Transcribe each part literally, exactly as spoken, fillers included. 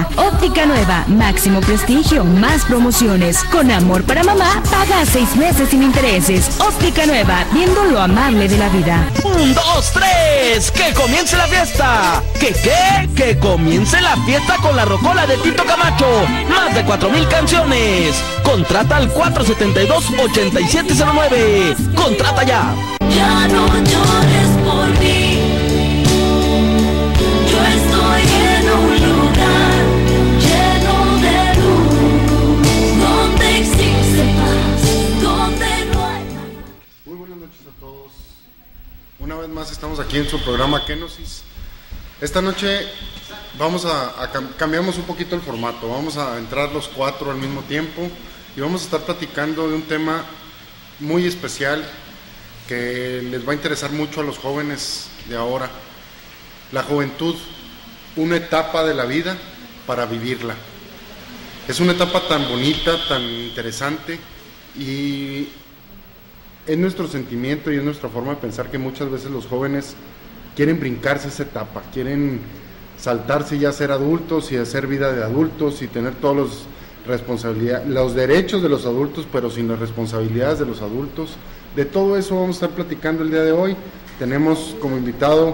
Óptica Nueva, máximo prestigio, más promociones. Con amor para mamá, paga seis meses sin intereses. Óptica Nueva, viendo lo amable de la vida. Un, dos, tres, que comience la fiesta. ¿Qué qué? Que comience la fiesta con la rocola de Tito Camacho. Más de cuatro mil canciones. Contrata al cuatro siete dos, ocho siete cero nueve. Contrata ya. Ya no llores por mí. Yo estoy en un lugar lleno de luz, donde existe paz, donde no hay nada. Muy buenas noches a todos. Una vez más estamos aquí en su programa Kenosis. Esta noche vamos a, a cam- cambiamos un poquito el formato. Vamos a entrar los cuatro al mismo tiempo y vamos a estar platicando de un tema muy especial que les va a interesar mucho a los jóvenes de ahora. La juventud, una etapa de la vida para vivirla. Es una etapa tan bonita, tan interesante, y es nuestro sentimiento y es nuestra forma de pensar que muchas veces los jóvenes quieren brincarse esa etapa, quieren saltarse ya a ser adultos y hacer vida de adultos y tener todos los responsabilidades, los derechos de los adultos, pero sin las responsabilidades de los adultos. De todo eso vamos a estar platicando el día de hoy. Tenemos como invitado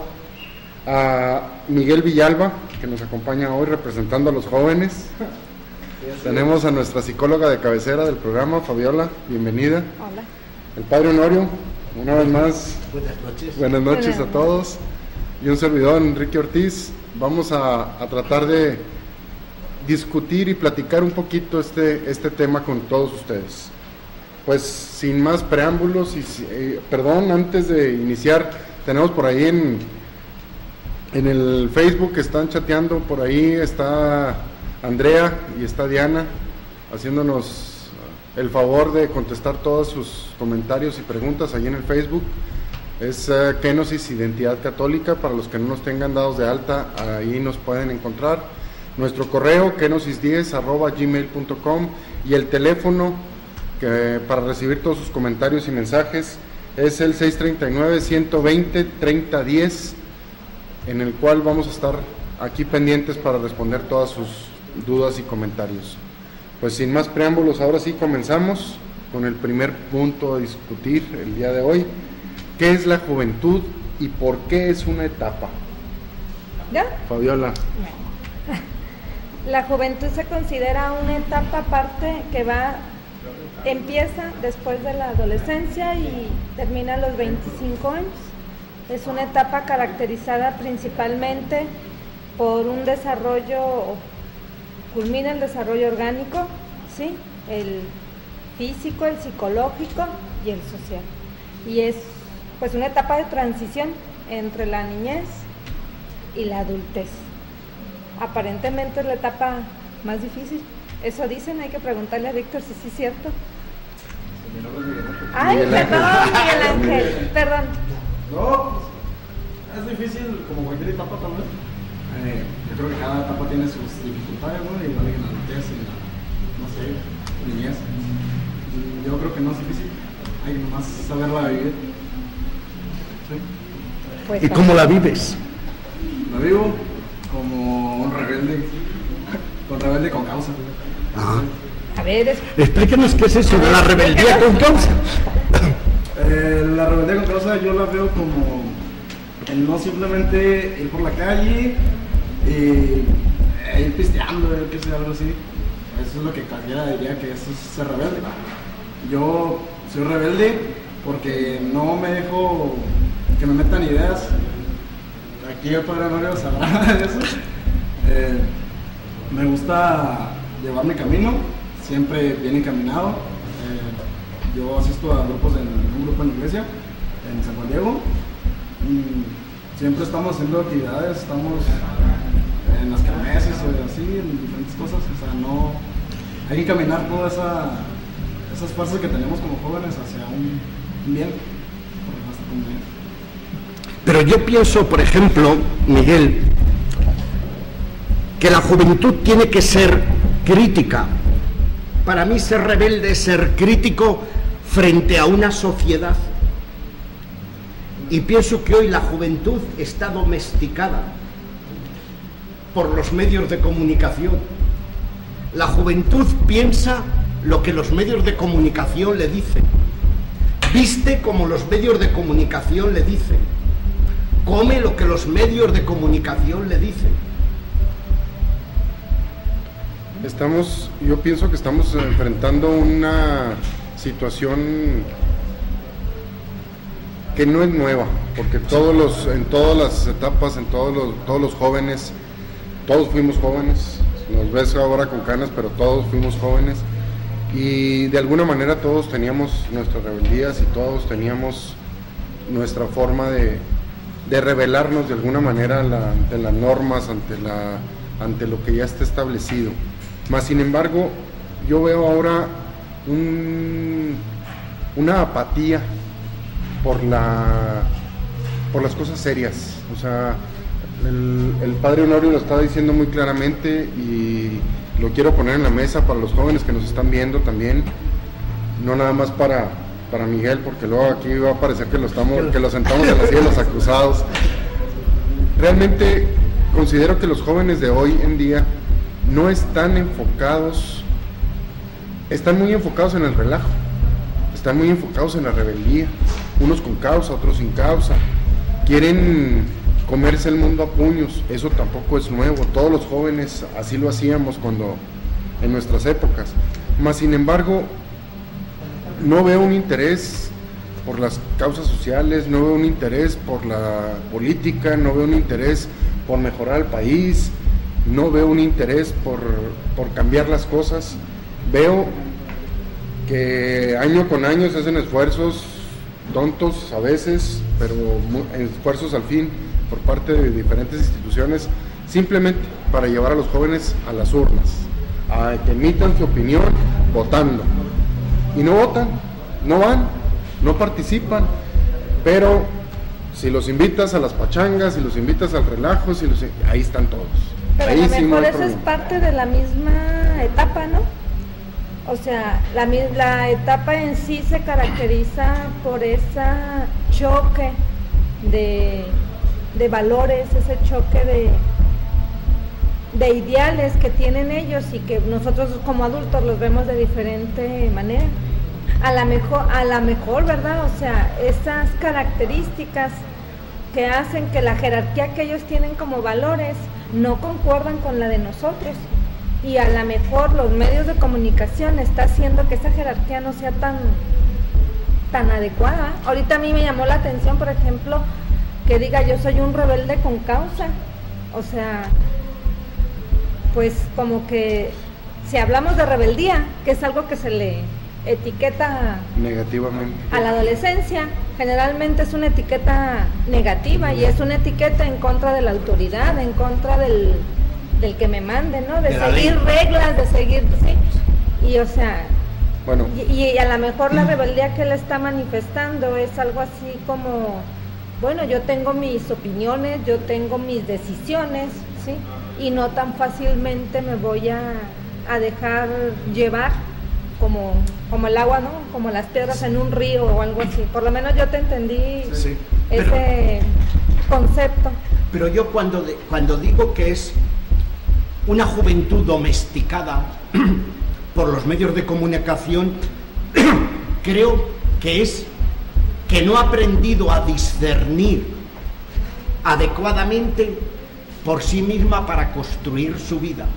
a Miguel Villalba, que nos acompaña hoy representando a los jóvenes. Tenemos a nuestra psicóloga de cabecera del programa, Fabiola, bienvenida. Hola. El padre Honorio, una vez más. Buenas noches. Buenas noches a todos. Y un servidor, Enrique Ortiz. Vamos a, a tratar de discutir y platicar un poquito este, este tema con todos ustedes. Pues sin más preámbulos, y eh, perdón, antes de iniciar, tenemos por ahí en, en el Facebook que están chateando, por ahí está Andrea y está Diana haciéndonos el favor de contestar todos sus comentarios y preguntas allí en el Facebook. Es uh, Kenosis Identidad Católica, para los que no nos tengan dados de alta, ahí nos pueden encontrar. Nuestro correo, kenosis diez arroba gmail punto com, y el teléfono que para recibir todos sus comentarios y mensajes es el seis tres nueve, uno dos cero, tres cero uno cero, en el cual vamos a estar aquí pendientes para responder todas sus dudas y comentarios. Pues sin más preámbulos, ahora sí comenzamos con el primer punto a discutir el día de hoy. ¿Qué es la juventud y por qué es una etapa? ¿Ya? Fabiola. La juventud se considera una etapa aparte que va, empieza después de la adolescencia y termina a los veinticinco años. Es una etapa caracterizada principalmente por un desarrollo, culmina el desarrollo orgánico, ¿sí? El físico, el psicológico y el social. Y es pues una etapa de transición entre la niñez y la adultez. Aparentemente es la etapa más difícil. Eso dicen, hay que preguntarle a Víctor si sí es cierto. Ay, perdón, Miguel Ángel, perdón. No, pues, es difícil como cualquier etapa también. Eh, yo creo que cada etapa tiene sus dificultades, ¿no? Y igual en la adultez, en la, no sé, niñez. Y yo creo que no es difícil, hay que nomás saberla vivir. ¿Sí? Pues, ¿Y cómo la vives? La vivo como un rebelde, con rebelde con causa. Ajá. a ver, es, Explíquenos qué es eso de la rebeldía con causa. Eh, la rebeldía con causa yo la veo como el no simplemente ir por la calle y eh, ir pisteando, yo qué sé, algo así. Eso es lo que cualquiera diría que eso es ser rebelde. Yo soy rebelde porque no me dejo que me metan ideas. Aquí el padre Mario sabrá de eso. Eh, me gusta llevar mi camino, siempre bien encaminado. Eh, yo asisto a grupos en un grupo en la iglesia, en San Juan Diego. Y siempre estamos haciendo actividades, estamos en las kermeses o así, en diferentes cosas. O sea, no hay que caminar todas esa, esas fuerzas que tenemos como jóvenes hacia un bien por nuestra comunidad. Pero yo pienso, por ejemplo, Miguel, que la juventud tiene que ser crítica. Para mí ser rebelde es ser crítico frente a una sociedad. Y pienso que hoy la juventud está domesticada. por los medios de comunicación. La juventud piensa lo que los medios de comunicación le dicen, viste como los medios de comunicación le dicen, come lo que los medios de comunicación le dicen. Estamos, yo pienso que estamos enfrentando una situación que no es nueva, porque todos los, en todas las etapas, en todos los, todos los jóvenes, todos fuimos jóvenes, nos ves ahora con canas, pero todos fuimos jóvenes, y de alguna manera todos teníamos nuestras rebeldías y todos teníamos nuestra forma de, de rebelarnos de alguna manera la, ante las normas, ante, la, ante lo que ya está establecido. Mas sin embargo, yo veo ahora un, una apatía por, la, por las cosas serias. O sea, el, el padre Honorio lo está diciendo muy claramente y lo quiero poner en la mesa para los jóvenes que nos están viendo también, no nada más para, para Miguel, porque luego aquí va a parecer que lo, estamos, que lo sentamos en la silla de los acusados. Realmente considero que los jóvenes de hoy en día no están enfocados, están muy enfocados en el relajo, están muy enfocados en la rebeldía, unos con causa, otros sin causa, quieren comerse el mundo a puños. Eso tampoco es nuevo, todos los jóvenes así lo hacíamos cuando, en nuestras épocas, mas sin embargo no veo un interés por las causas sociales, no veo un interés por la política, no veo un interés por mejorar el país, no veo un interés por, por cambiar las cosas. Veo que año con año se hacen esfuerzos tontos a veces, pero esfuerzos al fin por parte de diferentes instituciones, simplemente para llevar a los jóvenes a las urnas, a que emitan su opinión votando. Y no votan, no van, no participan, pero si los invitas a las pachangas, si los invitas al relajo, si los, ahí están todos. Pero ahí a lo sí mejor no hay eso es problema. parte de la misma etapa, ¿no? O sea, la, mi- la etapa en sí se caracteriza por ese choque de, de valores, ese choque de, de ideales que tienen ellos y que nosotros como adultos los vemos de diferente manera. A la mejor, a la mejor, ¿verdad? O sea, esas características que hacen que la jerarquía que ellos tienen como valores no concuerdan con la de nosotros, y a lo mejor los medios de comunicación está haciendo que esa jerarquía no sea tan tan adecuada. Ahorita a mí me llamó la atención, por ejemplo, que diga yo soy un rebelde con causa. O sea, pues como que si hablamos de rebeldía, que es algo que se le etiqueta Negativamente. a la adolescencia, generalmente es una etiqueta negativa y es una etiqueta en contra de la autoridad, en contra del, del que me mande, ¿no? De, De la seguir ley. reglas, de seguir, sí. Y o sea, Bueno, y, y a lo mejor la rebeldía que él está manifestando es algo así como, bueno, yo tengo mis opiniones, yo tengo mis decisiones, ¿sí? Y no tan fácilmente me voy a, a dejar llevar como, como el agua, ¿no? Como las piedras en un río o algo así. Por lo menos yo te entendí Sí, ese concepto. Pero yo cuando, de- cuando digo que es una juventud domesticada por los medios de comunicación, creo que es que no ha aprendido a discernir adecuadamente por sí misma para construir su vida.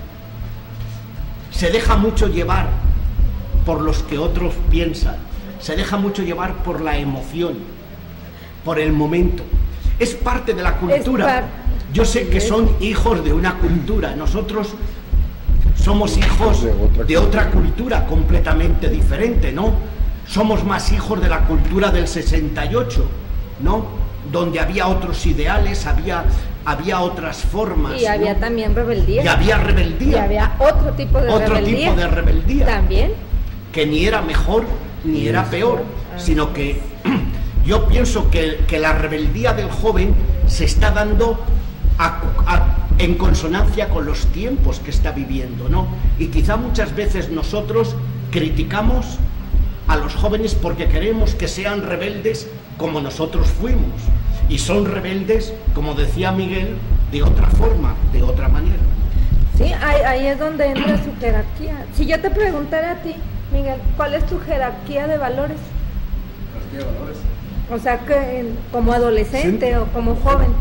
Se deja mucho llevar por los que otros piensan, se deja mucho llevar por la emoción, por el momento. Es parte de la cultura. par- Yo sé que son hijos de una cultura, nosotros somos hijos De otra de otra cultura completamente diferente, ¿no? Somos más hijos de la cultura del sesenta y ocho, ¿no? Donde había otros ideales, había, había otras formas, Y había ¿no? también rebeldía. Y había Y rebeldía, había otro tipo de otro rebeldía. tipo de rebeldía, También. que ni era mejor ni era peor, Ah. sino que yo pienso que, que la rebeldía del joven se está dando a- a- en consonancia con los tiempos que está viviendo, ¿no? Y quizá muchas veces nosotros criticamos a los jóvenes porque queremos que sean rebeldes como nosotros fuimos. Y son rebeldes, como decía Miguel, de otra forma, de otra manera. Sí, ahí, ahí es donde entra su jerarquía. Si yo te preguntara a ti, Miguel, ¿cuál es tu jerarquía de valores? ¿Jerarquía de valores? O sea, que como adolescente Sí. o como joven.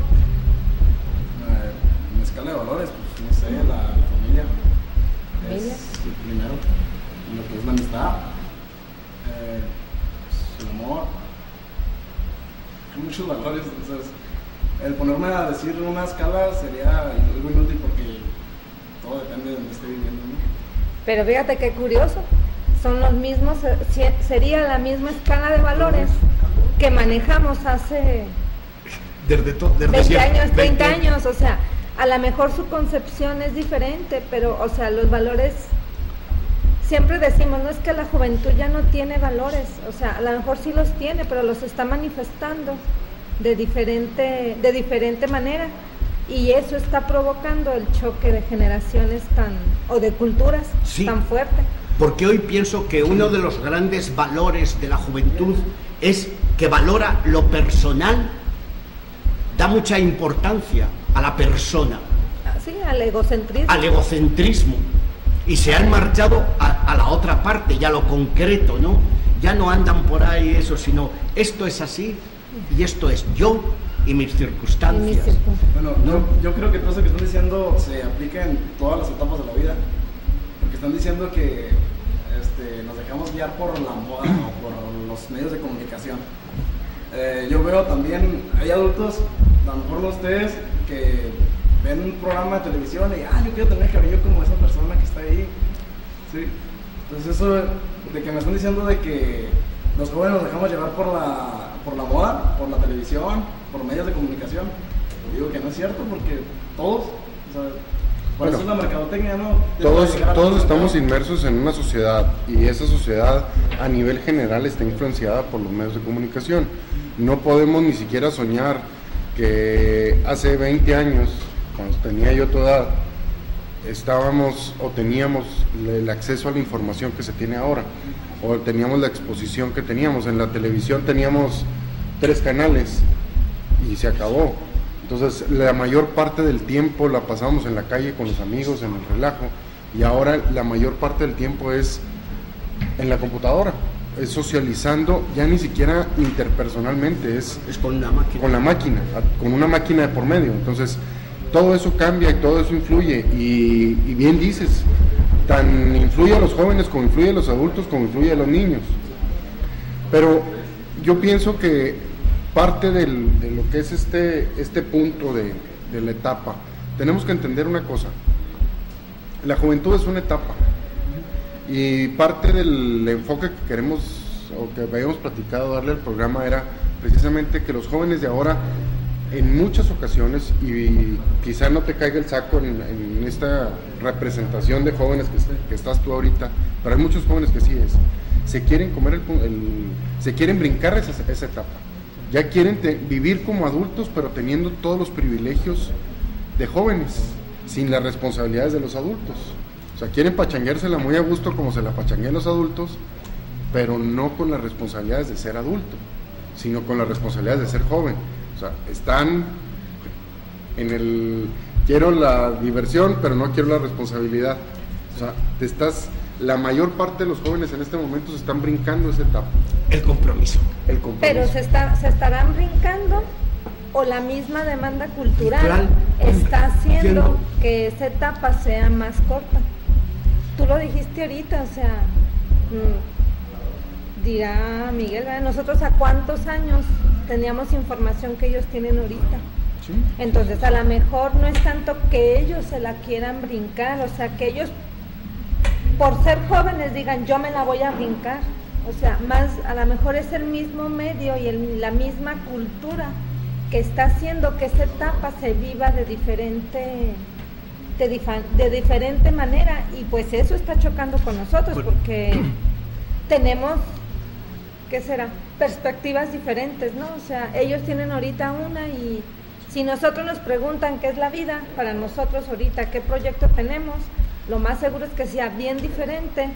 Eh, en escala de valores, pues no sé, la, la familia Familia. es el primero, lo que es la amistad, eh, pues, el amor. Hay muchos valores, entonces el ponerme a decir una escala sería algo inútil porque todo depende de donde esté viviendo, ¿no? Pero fíjate qué curioso, son los mismos, se- sería la misma escala de valores que manejamos hace Desde to- desde veinte siempre. años, treinta veinte años, o sea, a lo mejor su concepción es diferente, pero, o sea, los valores, siempre decimos, no es que la juventud ya no tiene valores, o sea, a lo mejor sí los tiene, pero los está manifestando de diferente, de diferente manera, y eso está provocando el choque de generaciones tan, o de culturas Sí. tan fuerte. Porque hoy pienso que uno de los grandes valores de la juventud es que valora lo personal, da mucha importancia a la persona, Sí, al egocentrismo. al egocentrismo, y se han marchado a, a la otra parte, ya lo concreto, ¿no? Ya no andan por ahí eso, sino esto es así y esto es yo y mis Y mis circunstancias. circunstancias. Bueno, yo, yo creo que todo eso que están diciendo se aplica en todas las etapas de la vida, porque están diciendo que este, nos dejamos guiar por la moda o por los medios de comunicación. Eh, yo veo también, hay adultos, a lo mejor no ustedes, que ven un programa de televisión y, ah, yo quiero tener cabello como esa persona que está ahí. ¿Sí? Entonces eso de que me están diciendo de que los jóvenes nos dejamos llevar por la, por la moda, por la televisión, por medios de comunicación, digo que no es cierto porque todos, o sea, por Bueno, eso es la mercadotecnia, ¿no? Todos, Llegar a todos todo estamos mercado. inmersos en una sociedad y esa sociedad a nivel general está influenciada por los medios de comunicación. No podemos ni siquiera soñar que hace veinte años, cuando tenía yo tu edad, estábamos o teníamos el acceso a la información que se tiene ahora, o teníamos la exposición que teníamos. En la televisión teníamos tres canales y se acabó. Entonces la mayor parte del tiempo la pasamos en la calle con los amigos, en el relajo, y ahora la mayor parte del tiempo es en la computadora, es socializando, ya ni siquiera interpersonalmente, es Es con una máquina. con la máquina, a- con una máquina de por medio. Entonces todo eso cambia y todo eso influye, y, y bien dices, tan influye a los jóvenes como influye a los adultos como influye a los niños. Pero yo pienso que parte del- de lo que es este, este punto de, de la etapa, tenemos que entender una cosa: la juventud es una etapa, y parte del enfoque que queremos o que habíamos platicado darle al programa era precisamente que los jóvenes de ahora, en muchas ocasiones, y quizá no te caiga el saco en, en esta representación de jóvenes que, que estás tú ahorita, pero hay muchos jóvenes que sí es, se quieren comer el, pu- el- se quieren brincar esa, esa etapa, ya quieren te- vivir como adultos, pero teniendo todos los privilegios de jóvenes, sin las responsabilidades de los adultos. O sea, quieren pachanguérsela muy a gusto como se la pachanguean los adultos, pero no con las responsabilidades de ser adulto, sino con las responsabilidades de ser joven. O sea, están en el quiero la diversión, pero no quiero la responsabilidad. O sea, te estás, la mayor parte de los jóvenes en este momento se están brincando esa etapa, El compromiso. el compromiso. Pero se, está, se estarán brincando, o la misma demanda cultural Cultural. está haciendo Entiendo. que esa etapa sea más corta. Tú lo dijiste ahorita, o sea, mm, dirá Miguel, ¿verdad? Nosotros a cuántos años teníamos información que ellos tienen ahorita. Sí. Entonces a lo mejor no es tanto que ellos se la quieran brincar, o sea, que ellos por ser jóvenes digan yo me la voy a brincar. O sea, más a lo mejor es el mismo medio y el- la misma cultura que está haciendo que esa etapa se viva de diferente de, difa- de diferente manera, y pues eso está chocando con nosotros Pues- porque tenemos, ¿qué será? Perspectivas diferentes, ¿no? O sea, ellos tienen ahorita una, y si nosotros nos preguntan qué es la vida, para nosotros ahorita qué proyecto tenemos, lo más seguro es que sea bien diferente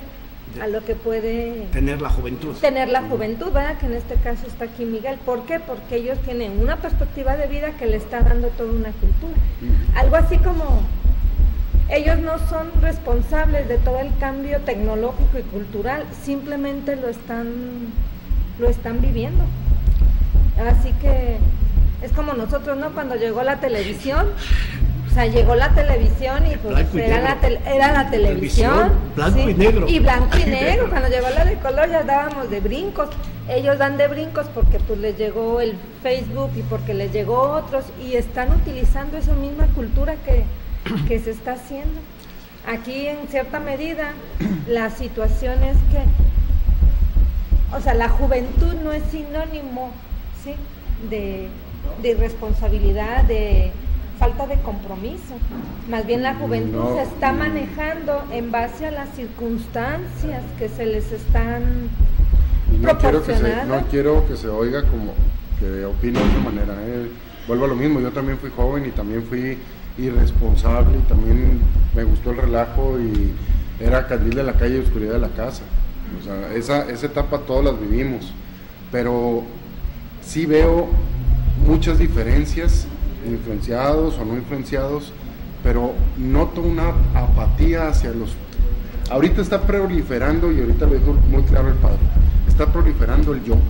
a lo que puede tener la juventud. Tener la juventud, ¿verdad? Que en este caso está aquí Miguel. ¿Por qué? Porque ellos tienen una perspectiva de vida que le está dando toda una cultura. Algo así como ellos no son responsables de todo el cambio tecnológico y cultural, simplemente lo están, lo están viviendo. Así que es como nosotros, ¿no? Cuando llegó la televisión, o sea, llegó la televisión y pues Blanco y era, negro. la te- era la televisión. Televisión, blanco ¿sí? y negro. Y blanco y negro. Cuando llegó la de color ya dábamos de brincos. Ellos dan de brincos porque pues les llegó el Facebook y porque les llegó otros y están utilizando esa misma cultura que, que se está haciendo. Aquí en cierta medida la situación es que, o sea, la juventud no es sinónimo, ¿sí? de, de irresponsabilidad, de falta de compromiso. Más bien la juventud No. se está manejando en base a las circunstancias que se les están Y no quiero, que se, proporcionando. no quiero que se oiga como que opino de esa manera. ¿eh? Vuelvo a lo mismo, yo también fui joven y también fui irresponsable y también me gustó el relajo y era candil de la calle y oscuridad de la casa. O sea, esa, esa etapa todos las vivimos, pero sí veo muchas diferencias, influenciados o no influenciados, pero noto una apatía hacia los... Ahorita está proliferando, y ahorita lo dijo muy claro el padre, está proliferando el yo.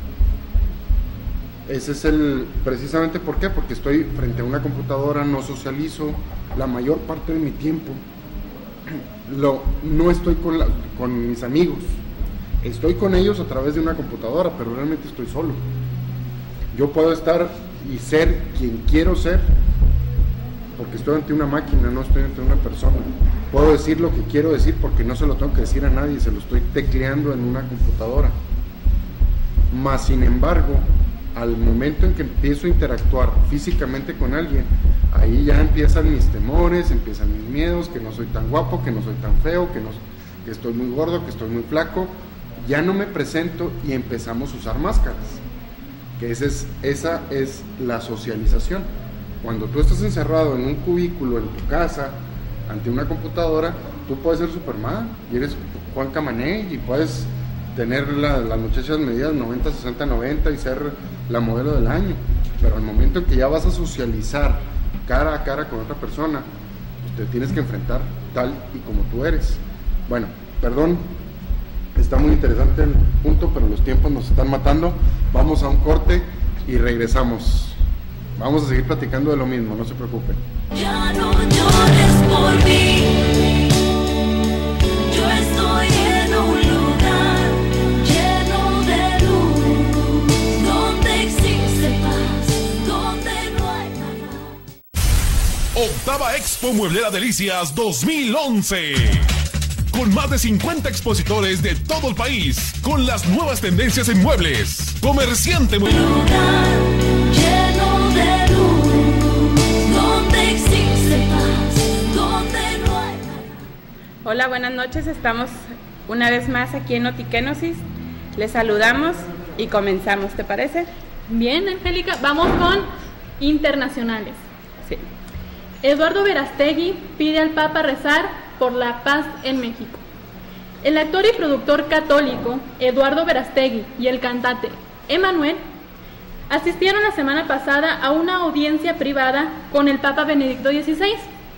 Ese es el, precisamente, ¿por qué? Porque estoy frente a una computadora, no socializo la mayor parte de mi tiempo, lo, no estoy con, la, con mis amigos, estoy con ellos a través de una computadora, pero realmente estoy solo. Yo puedo estar y ser quien quiero ser, porque estoy ante una máquina, no estoy ante una persona. Puedo decir lo que quiero decir porque no se lo tengo que decir a nadie, se lo estoy tecleando en una computadora. Más sin embargo, al momento en que empiezo a interactuar físicamente con alguien, ahí ya empiezan mis temores, empiezan mis miedos, que no soy tan guapo, que no soy tan feo, que, no, que estoy muy gordo, que estoy muy flaco. Ya no me presento y empezamos a usar máscaras. Que esa es, esa es la socialización. Cuando tú estás encerrado en un cubículo en tu casa, ante una computadora, tú puedes ser Superman y eres Juan Camané y puedes tener la, las muchachas medidas noventa, sesenta, noventa y ser la modelo del año, pero al momento en que ya vas a socializar cara a cara con otra persona, pues te tienes que enfrentar tal y como tú eres. Bueno, perdón, está muy interesante el punto, pero los tiempos nos están matando. Vamos a un corte y regresamos. Vamos a seguir platicando de lo mismo, no se preocupen. Ya no llores por mí, yo estoy en un lugar lleno de luz, donde existe paz, donde no hay nada. Octava Expo Mueblera Delicias dos mil once. Con más de cincuenta expositores de todo el país, con las nuevas tendencias en muebles. Comerciante Mueble. Lugar lleno de luz, donde existe paz, donde no hay nada. Hola, buenas noches. Estamos una vez más aquí en Notiquénosis. Les saludamos y comenzamos, ¿te parece? Bien, Angélica, vamos con internacionales. Sí. Eduardo Verástegui pide al Papa rezar por la paz en México. El actor y productor católico Eduardo Verástegui y el cantante Emmanuel asistieron la semana pasada a una audiencia privada con el Papa Benedicto dieciséis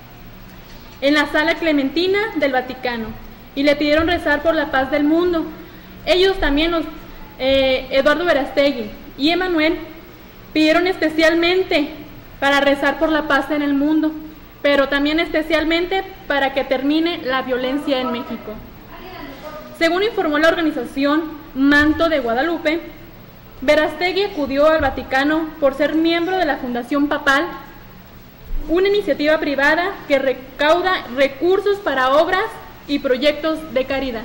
en la Sala Clementina del Vaticano y le pidieron rezar por la paz del mundo. Ellos también, los, eh, Eduardo Verástegui y Emmanuel, pidieron especialmente para rezar por la paz en el mundo, pero también especialmente para que termine la violencia en México. Según informó la organización Manto de Guadalupe, Verástegui acudió al Vaticano por ser miembro de la Fundación Papal, una iniciativa privada que recauda recursos para obras y proyectos de caridad.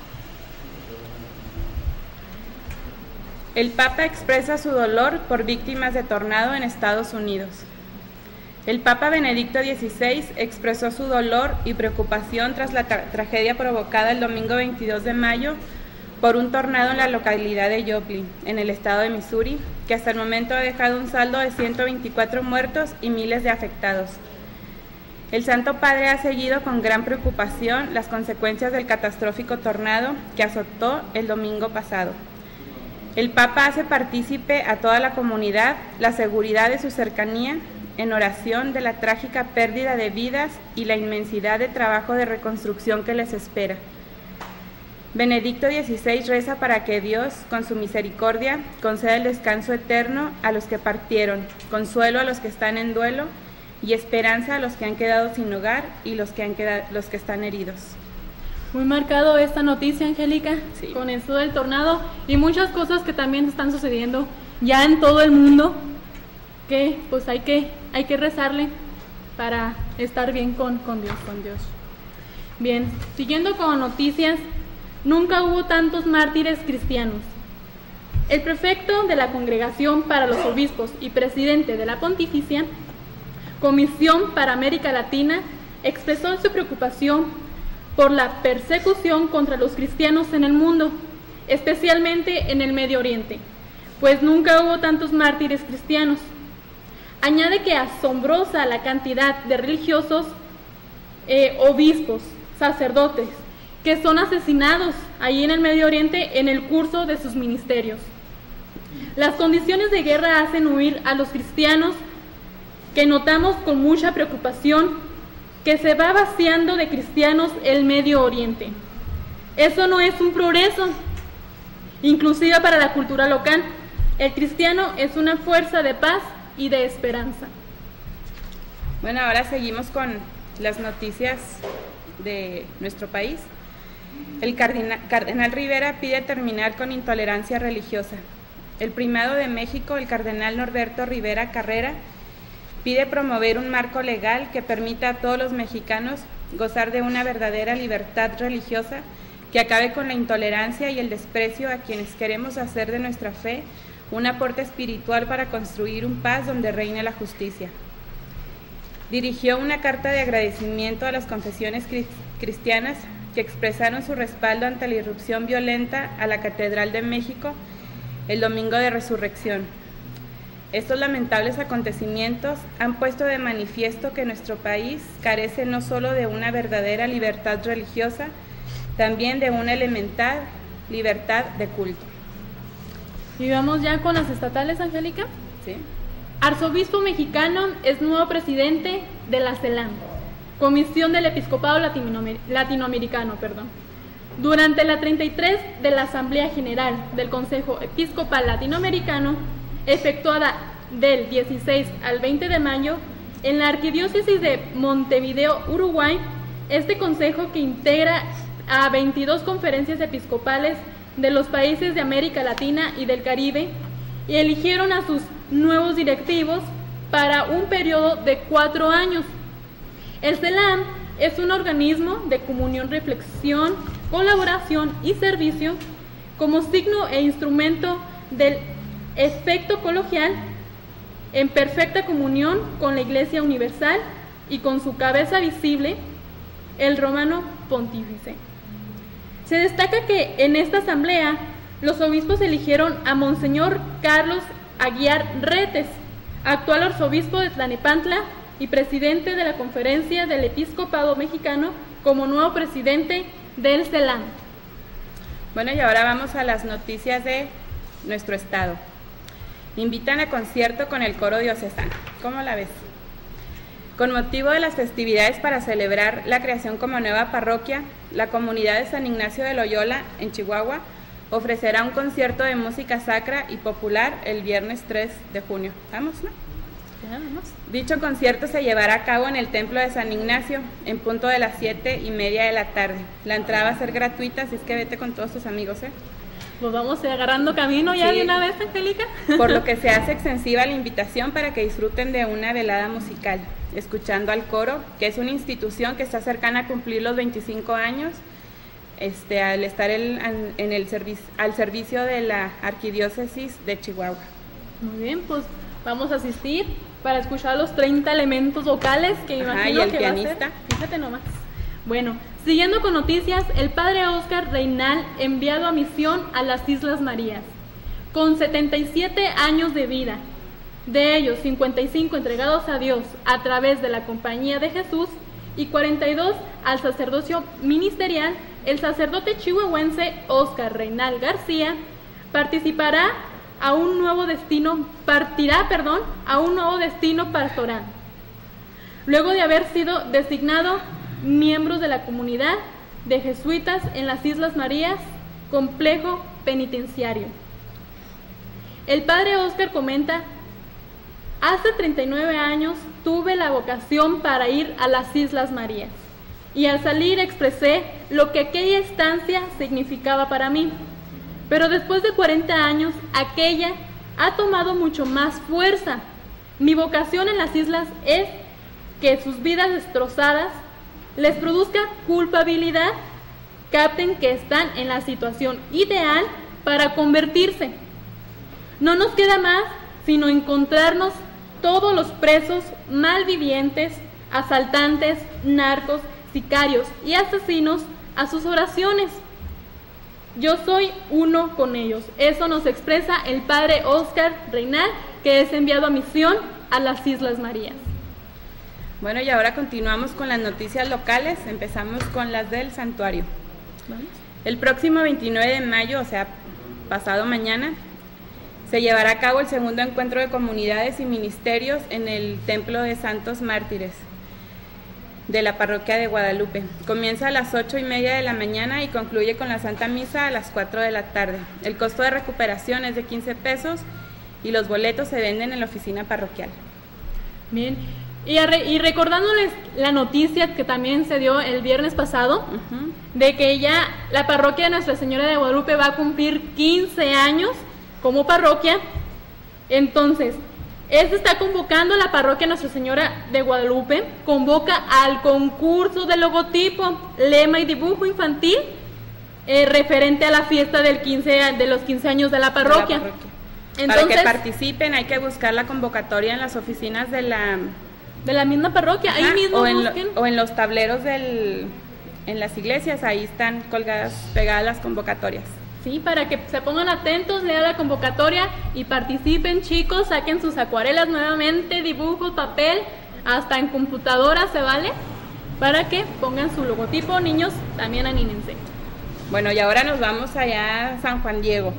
El Papa expresa su dolor por víctimas de tornado en Estados Unidos. El Papa Benedicto dieciséis expresó su dolor y preocupación tras la tra- tragedia provocada el domingo veintidós de mayo por un tornado en la localidad de Joplin, en el estado de Missouri, que hasta el momento ha dejado un saldo de ciento veinticuatro muertos y miles de afectados. El Santo Padre ha seguido con gran preocupación las consecuencias del catastrófico tornado que azotó el domingo pasado. El Papa hace partícipe a toda la comunidad la seguridad de su cercanía en oración de la trágica pérdida de vidas y la inmensidad de trabajo de reconstrucción que les espera. Benedicto dieciséis reza para que Dios, con su misericordia, conceda el descanso eterno a los que partieron, consuelo a los que están en duelo y esperanza a los que han quedado sin hogar y los que, han quedado, los que están heridos. Muy marcado esta noticia, Angélica, sí, con esto del tornado y muchas cosas que también están sucediendo ya en todo el mundo, que pues hay que, hay que rezarle para estar bien con, con Dios, con Dios. Bien, siguiendo con noticias, nunca hubo tantos mártires cristianos. El prefecto de la Congregación para los Obispos y presidente de la Pontificia Comisión para América Latina expresó su preocupación por la persecución contra los cristianos en el mundo, especialmente en el Medio Oriente, pues nunca hubo tantos mártires cristianos. Añade que asombrosa la cantidad de religiosos, eh, obispos, sacerdotes, que son asesinados ahí en el Medio Oriente en el curso de sus ministerios. Las condiciones de guerra hacen huir a los cristianos, que notamos con mucha preocupación que se va vaciando de cristianos el Medio Oriente. Eso no es un progreso, inclusive para la cultura local. El cristiano es una fuerza de paz y de esperanza. Bueno, ahora seguimos con las noticias de nuestro país. El cardenal, cardenal Rivera pide terminar con intolerancia religiosa. El primado de México, el cardenal Norberto Rivera Carrera, pide promover un marco legal que permita a todos los mexicanos gozar de una verdadera libertad religiosa que acabe con la intolerancia y el desprecio a quienes queremos hacer de nuestra fe un aporte espiritual para construir un paz donde reine la justicia. Dirigió una carta de agradecimiento a las confesiones cristianas que expresaron su respaldo ante la irrupción violenta a la Catedral de México el domingo de Resurrección. Estos lamentables acontecimientos han puesto de manifiesto que nuestro país carece no solo de una verdadera libertad religiosa, también de una elemental libertad de culto. Y vamos ya con las estatales, Angélica. Sí. Arzobispo mexicano es nuevo presidente de la CELAM, Comisión del Episcopado Latinoamer- Latinoamericano. Perdón. Durante la treinta y tres de la Asamblea General del Consejo Episcopal Latinoamericano, efectuada del dieciséis al veinte de mayo, en la Arquidiócesis de Montevideo, Uruguay, este consejo, que integra a veintidós conferencias episcopales de los países de América Latina y del Caribe, y eligieron a sus nuevos directivos para un periodo de cuatro años. El CELAM es un organismo de comunión, reflexión, colaboración y servicio como signo e instrumento del efecto coloquial en perfecta comunión con la Iglesia Universal y con su cabeza visible, el Romano Pontífice. Se destaca que en esta asamblea los obispos eligieron a Monseñor Carlos Aguiar Retes, actual arzobispo de Tlalnepantla y presidente de la Conferencia del Episcopado Mexicano, como nuevo presidente del CELAM. Bueno, y ahora vamos a las noticias de nuestro estado. Invitan a concierto con el coro diocesano. ¿Cómo la ves? Con motivo de las festividades para celebrar la creación como nueva parroquia, la comunidad de San Ignacio de Loyola, en Chihuahua, ofrecerá un concierto de música sacra y popular el viernes tres de junio. ¿Vamos, no? Ya, vamos. Dicho concierto se llevará a cabo en el Templo de San Ignacio, en punto de las siete y media de la tarde. La entrada va a ser gratuita, así es que vete con todos tus amigos, ¿eh? Pues vamos agarrando camino ya, sí, de una vez, Angélica. Por lo que se hace extensiva la invitación para que disfruten de una velada musical, escuchando al coro, que es una institución que está cercana a cumplir los veinticinco años, este, al estar el, en el servicio, al servicio de la Arquidiócesis de Chihuahua. Muy bien, pues vamos a asistir para escuchar los treinta elementos vocales que Ajá, imagino y el que pianista. va a ser. Fíjate nomás. Bueno, siguiendo con noticias, el padre Óscar Reinal, enviado a misión a las Islas Marías, con setenta y siete años de vida. De ellos, cincuenta y cinco entregados a Dios a través de la Compañía de Jesús y cuarenta y dos al sacerdocio ministerial, el sacerdote chihuahuense Oscar Reynal García participará a un nuevo destino, partirá, perdón, a un nuevo destino pastoral. Luego de haber sido designado miembros de la comunidad de jesuitas en las Islas Marías, complejo penitenciario. El padre Oscar comenta: hace treinta y nueve años tuve la vocación para ir a las Islas Marías y al salir expresé lo que aquella estancia significaba para mí. Pero después de cuarenta años, aquella ha tomado mucho más fuerza. Mi vocación en las islas es que sus vidas destrozadas les produzca culpabilidad, capten que están en la situación ideal para convertirse. No nos queda más sino encontrarnos todos los presos malvivientes, asaltantes, narcos, sicarios y asesinos a sus oraciones. Yo soy uno con ellos. Eso nos expresa el padre Oscar Reynal, que es enviado a misión a las Islas Marías. Bueno, y ahora continuamos con las noticias locales. Empezamos con las del santuario. ¿Vamos? El próximo veintinueve de mayo, o sea, pasado mañana, se llevará a cabo el segundo encuentro de comunidades y ministerios en el Templo de Santos Mártires de la parroquia de Guadalupe. Comienza a las ocho y media de la mañana y concluye con la Santa Misa a las cuatro de la tarde. El costo de recuperación es de quince pesos y los boletos se venden en la oficina parroquial. Bien, y, re y recordándoles la noticia que también se dio el viernes pasado, uh-huh, de que ya la parroquia de Nuestra Señora de Guadalupe va a cumplir quince años como parroquia. Entonces, este está convocando a la parroquia Nuestra Señora de Guadalupe, convoca al concurso de logotipo, lema y dibujo infantil eh, referente a la fiesta del quince, de los quince años de la parroquia. De la parroquia. Entonces, para que participen hay que buscar la convocatoria en las oficinas de la, de la misma parroquia, ajá, ahí mismo o en, lo, busquen. o en los tableros del, en las iglesias, ahí están colgadas, pegadas las convocatorias. Sí, para que se pongan atentos, lean la convocatoria y participen, chicos, saquen sus acuarelas nuevamente, dibujos, papel, hasta en computadora se vale, para que pongan su logotipo. Niños, también anímense. Bueno, y ahora nos vamos allá a San Juan Diego.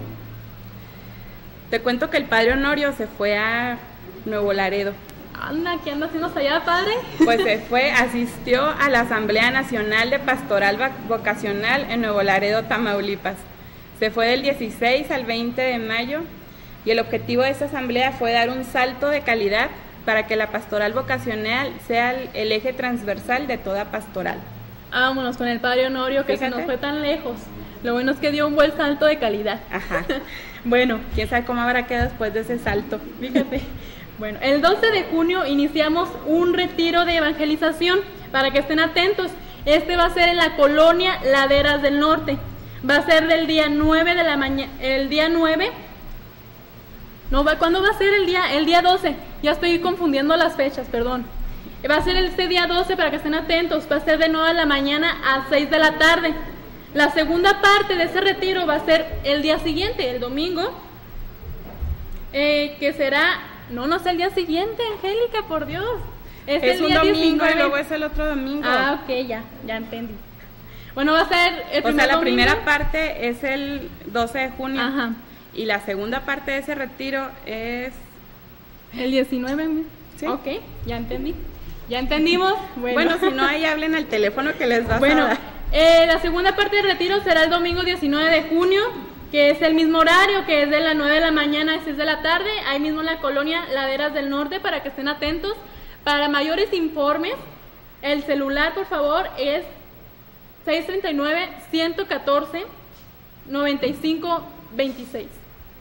Te cuento que el padre Honorio se fue a Nuevo Laredo. Anda, ¿qué anda haciendo allá, padre? Pues se fue, asistió a la Asamblea Nacional de Pastoral Vocacional en Nuevo Laredo, Tamaulipas. Se fue del dieciséis al veinte de mayo y el objetivo de esta asamblea fue dar un salto de calidad para que la pastoral vocacional sea el, el eje transversal de toda pastoral. Vámonos con el padre Honorio, que Fíjate. se nos fue tan lejos. Lo bueno es que dio un buen salto de calidad. Ajá. Bueno, quién sabe cómo habrá quedado después de ese salto. Fíjate. Bueno, el doce de junio iniciamos un retiro de evangelización, para que estén atentos. Este va a ser en la colonia Laderas del Norte. Va a ser del día nueve de la mañana, el día nueve. No, va, ¿cuándo va a ser el día? El día doce. Ya estoy confundiendo las fechas, perdón. Va a ser este día doce, para que estén atentos. Va a ser de nueve de la mañana a seis de la tarde. La segunda parte de ese retiro va a ser el día siguiente, el domingo. Eh, que será, no, no es el día siguiente, Angélica, por Dios. Es, es el un día domingo diecinueve. Y luego es el otro domingo. Ah, ok, ya, ya entendí. Bueno, va a ser el O sea, la domingo. primera parte es el doce de junio. Ajá. Y la segunda parte de ese retiro es el diecinueve. ¿Sí? Ok, ya entendí. Ya entendimos. Bueno, bueno si no, ahí hablen al teléfono que les vas bueno, a dar. Eh, la segunda parte del retiro será el domingo diecinueve de junio, que es el mismo horario, que es de las nueve de la mañana a seis de la tarde, ahí mismo en la colonia Laderas del Norte, para que estén atentos. Para mayores informes, el celular, por favor, es seis tres nueve, uno uno cuatro, nueve cinco dos seis.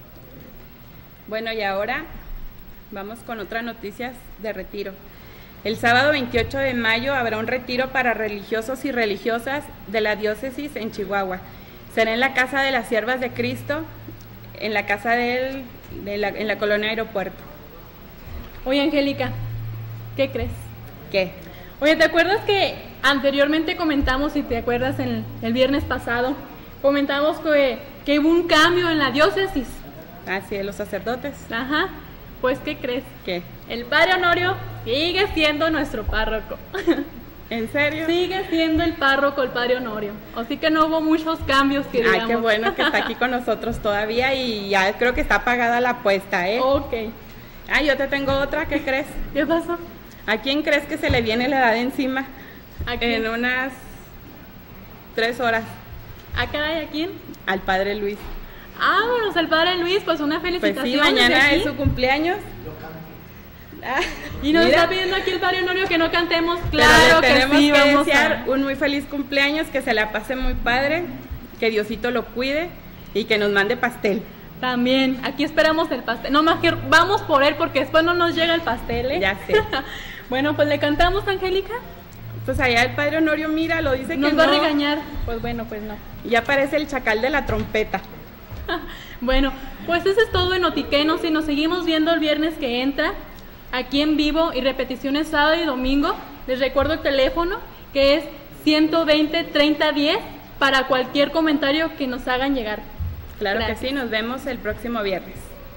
Bueno, y ahora vamos con otras noticias de retiro. El sábado veintiocho de mayo habrá un retiro para religiosos y religiosas de la diócesis en Chihuahua. Será en la Casa de las Siervas de Cristo, en la casa del, de la, en la colonia Aeropuerto. Oye, Angélica, ¿qué crees? ¿Qué? Oye, ¿te acuerdas que anteriormente comentamos, si te acuerdas, en el, el viernes pasado, comentamos que, que hubo un cambio en la diócesis? Ah, sí, de los sacerdotes. Ajá. Pues, ¿qué crees? ¿Qué? El padre Honorio sigue siendo nuestro párroco. ¿En serio? Sigue siendo el párroco el padre Honorio. Así que no hubo muchos cambios que digamos. Ay, qué bueno que está aquí con nosotros todavía y ya creo que está pagada la apuesta, ¿eh? Ok. Ah, yo te tengo otra, ¿qué crees? ¿Qué pasó? ¿A quién crees que se le viene la edad encima? ¿A quién? En unas tres horas. ¿A caray, a quién? Al padre Luis. Vámonos al padre Luis, pues una Pues felicitación. sí, mañana desde aquí. es su cumpleaños. Ah, Y nos mira, está pidiendo aquí el padre Honorio que no cantemos. pero Claro le que tenemos sí, que vamos desear a... un muy feliz cumpleaños, que se la pase muy padre, que Diosito lo cuide y que nos mande pastel. También, aquí esperamos el pastel. No más que vamos por él porque después no nos llega el pastel, ¿eh? Ya sé. Bueno, pues le cantamos, Angélica. Pues allá el padre Honorio, mira, lo dice que Nos va no. a regañar. Pues bueno, pues no. Ya parece el chacal de la trompeta. Bueno, pues eso es todo en Otiquenos y nos seguimos viendo el viernes que entra, aquí en vivo y repeticiones sábado y domingo. Les recuerdo el teléfono que es ciento veinte, treinta diez para cualquier comentario que nos hagan llegar. Claro Gracias. que sí, nos vemos el próximo viernes.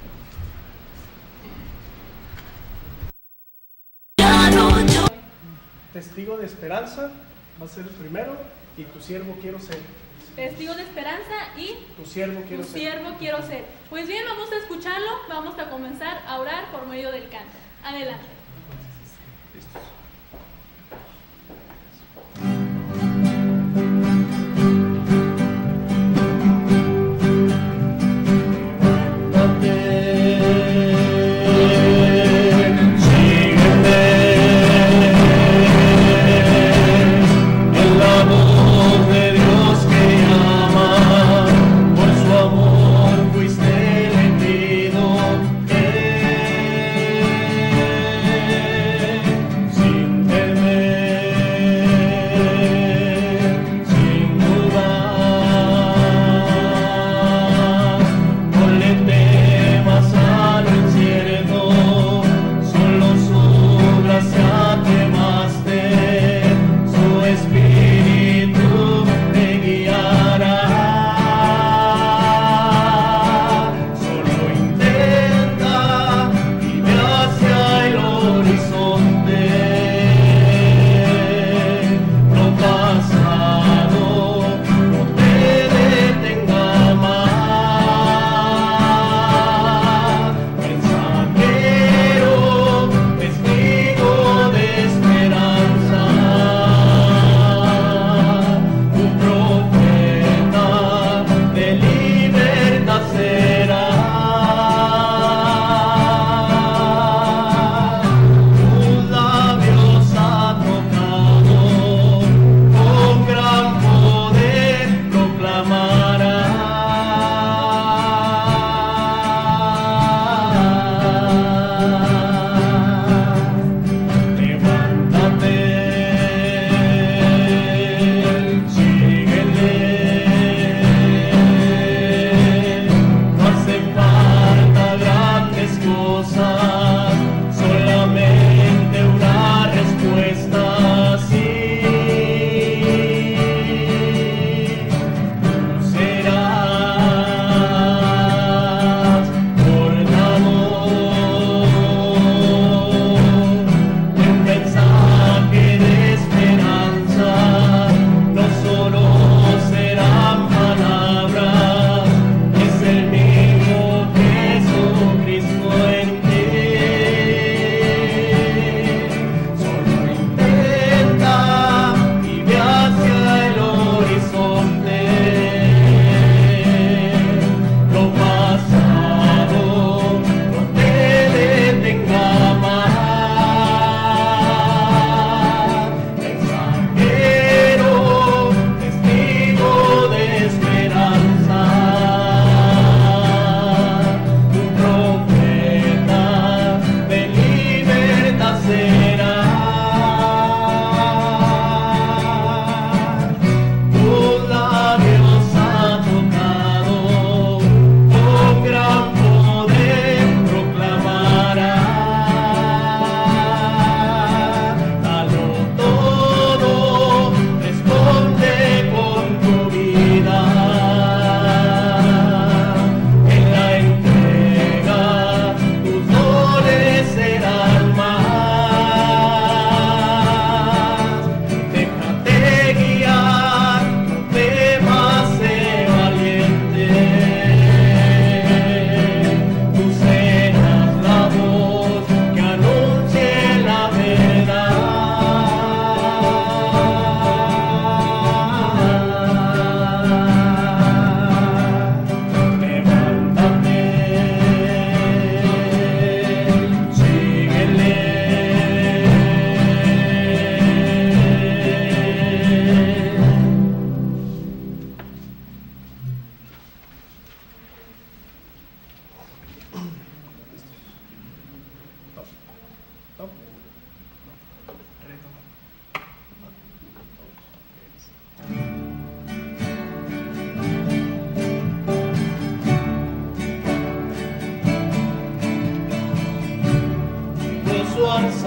Testigo de esperanza va a ser el primero y tu siervo quiero ser. Testigo de esperanza y Tu siervo quiero tu ser. siervo quiero ser. Pues bien, vamos a escucharlo, vamos a comenzar a orar por medio del canto. Adelante. En la voz de Dios que ama, por su amor fuiste elegido.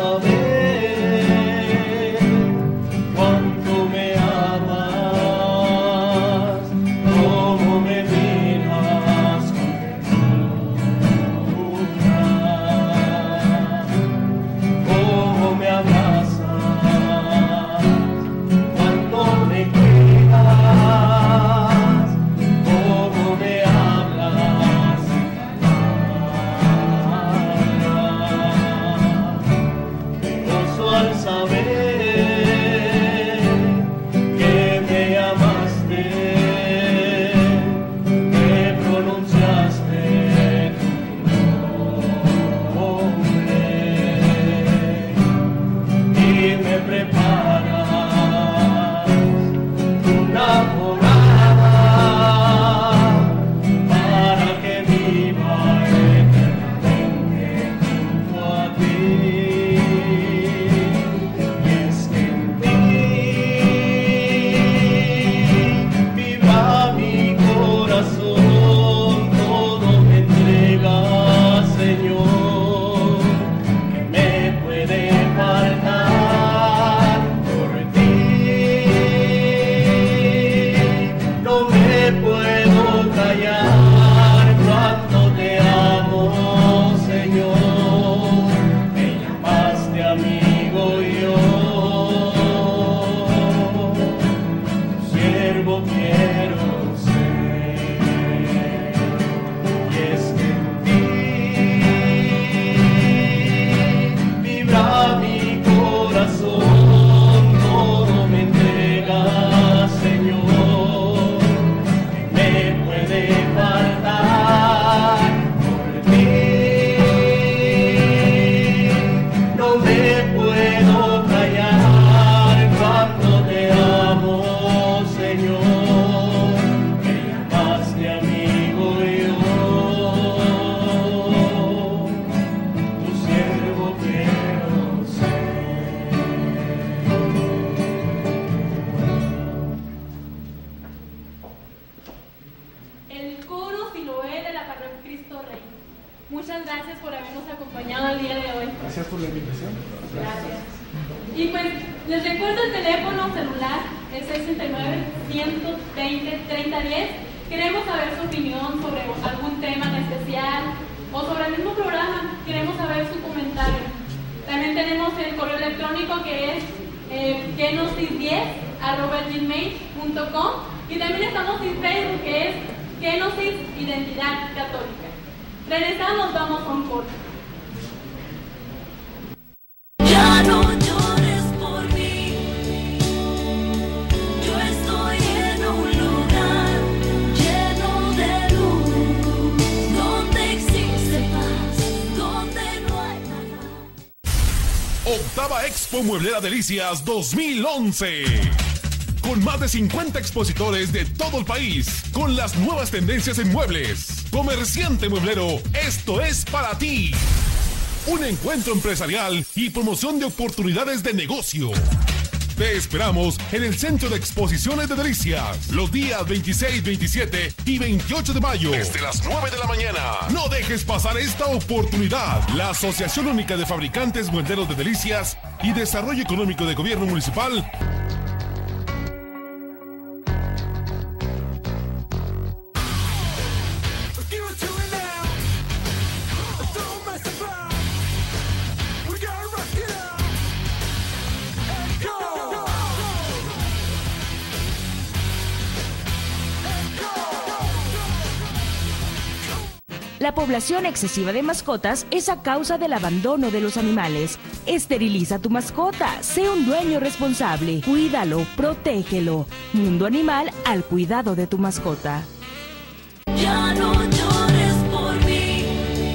saber cuánto me amas, cómo me miras con ternura, cómo me abrazas cuando me cuidas, cómo me hablas sin palabras. Me gozo al saber que me llamaste, que pronunciaste tu nombre y me preparas una morada para que viva eternamente junto a ti. Y es que en ti viva mi corazón, todo me entrega, Señor, que me puede faltar por ti. No me puedo callar cuando te amo, Señor. Me llamaste amigo y yo, tu siervo quiero ser. Y es que en ti vibra mi corazón, todo me entrega, Señor, que me puede faltar por ti. No me puedo callar cuando te amo, Señor. Me llamaste amigo y yo, tu siervo quiero ser. El coro Siloé de la Parroquia Cristo Rey. Muchas gracias por habernos acompañado el día de hoy. Gracias por la invitación. Gracias. Y pues les recuerdo el teléfono celular, el seis seis nueve, uno dos cero, tres cero uno cero. Queremos saber su opinión sobre algún tema en especial o sobre el mismo programa. Queremos saber su comentario. También tenemos el correo electrónico que es eh, kenosis diez arroba gmail punto com, y también estamos en Facebook, que es Kenosis Identidad Católica. Regresamos, vamos a un corte. Ya no llores por mí, yo estoy en un lugar lleno de luz, donde existe paz, donde no hay nada. Octava Expo Mueblera Delicias dos mil once. Con más de cincuenta expositores de todo el país, con las nuevas tendencias en muebles. Comerciante mueblero, esto es para ti. Un encuentro empresarial y promoción de oportunidades de negocio. Te esperamos en el Centro de Exposiciones de Delicias, los días veintiséis, veintisiete y veintiocho de mayo, desde las nueve de la mañana. No dejes pasar esta oportunidad. La Asociación Única de Fabricantes Muebleros de Delicias y Desarrollo Económico de Gobierno Municipal La población excesiva de mascotas es a causa del abandono de los animales. Esteriliza tu mascota, sé un dueño responsable, cuídalo, protégelo. Mundo Animal al cuidado de tu mascota. Ya no llores por mí,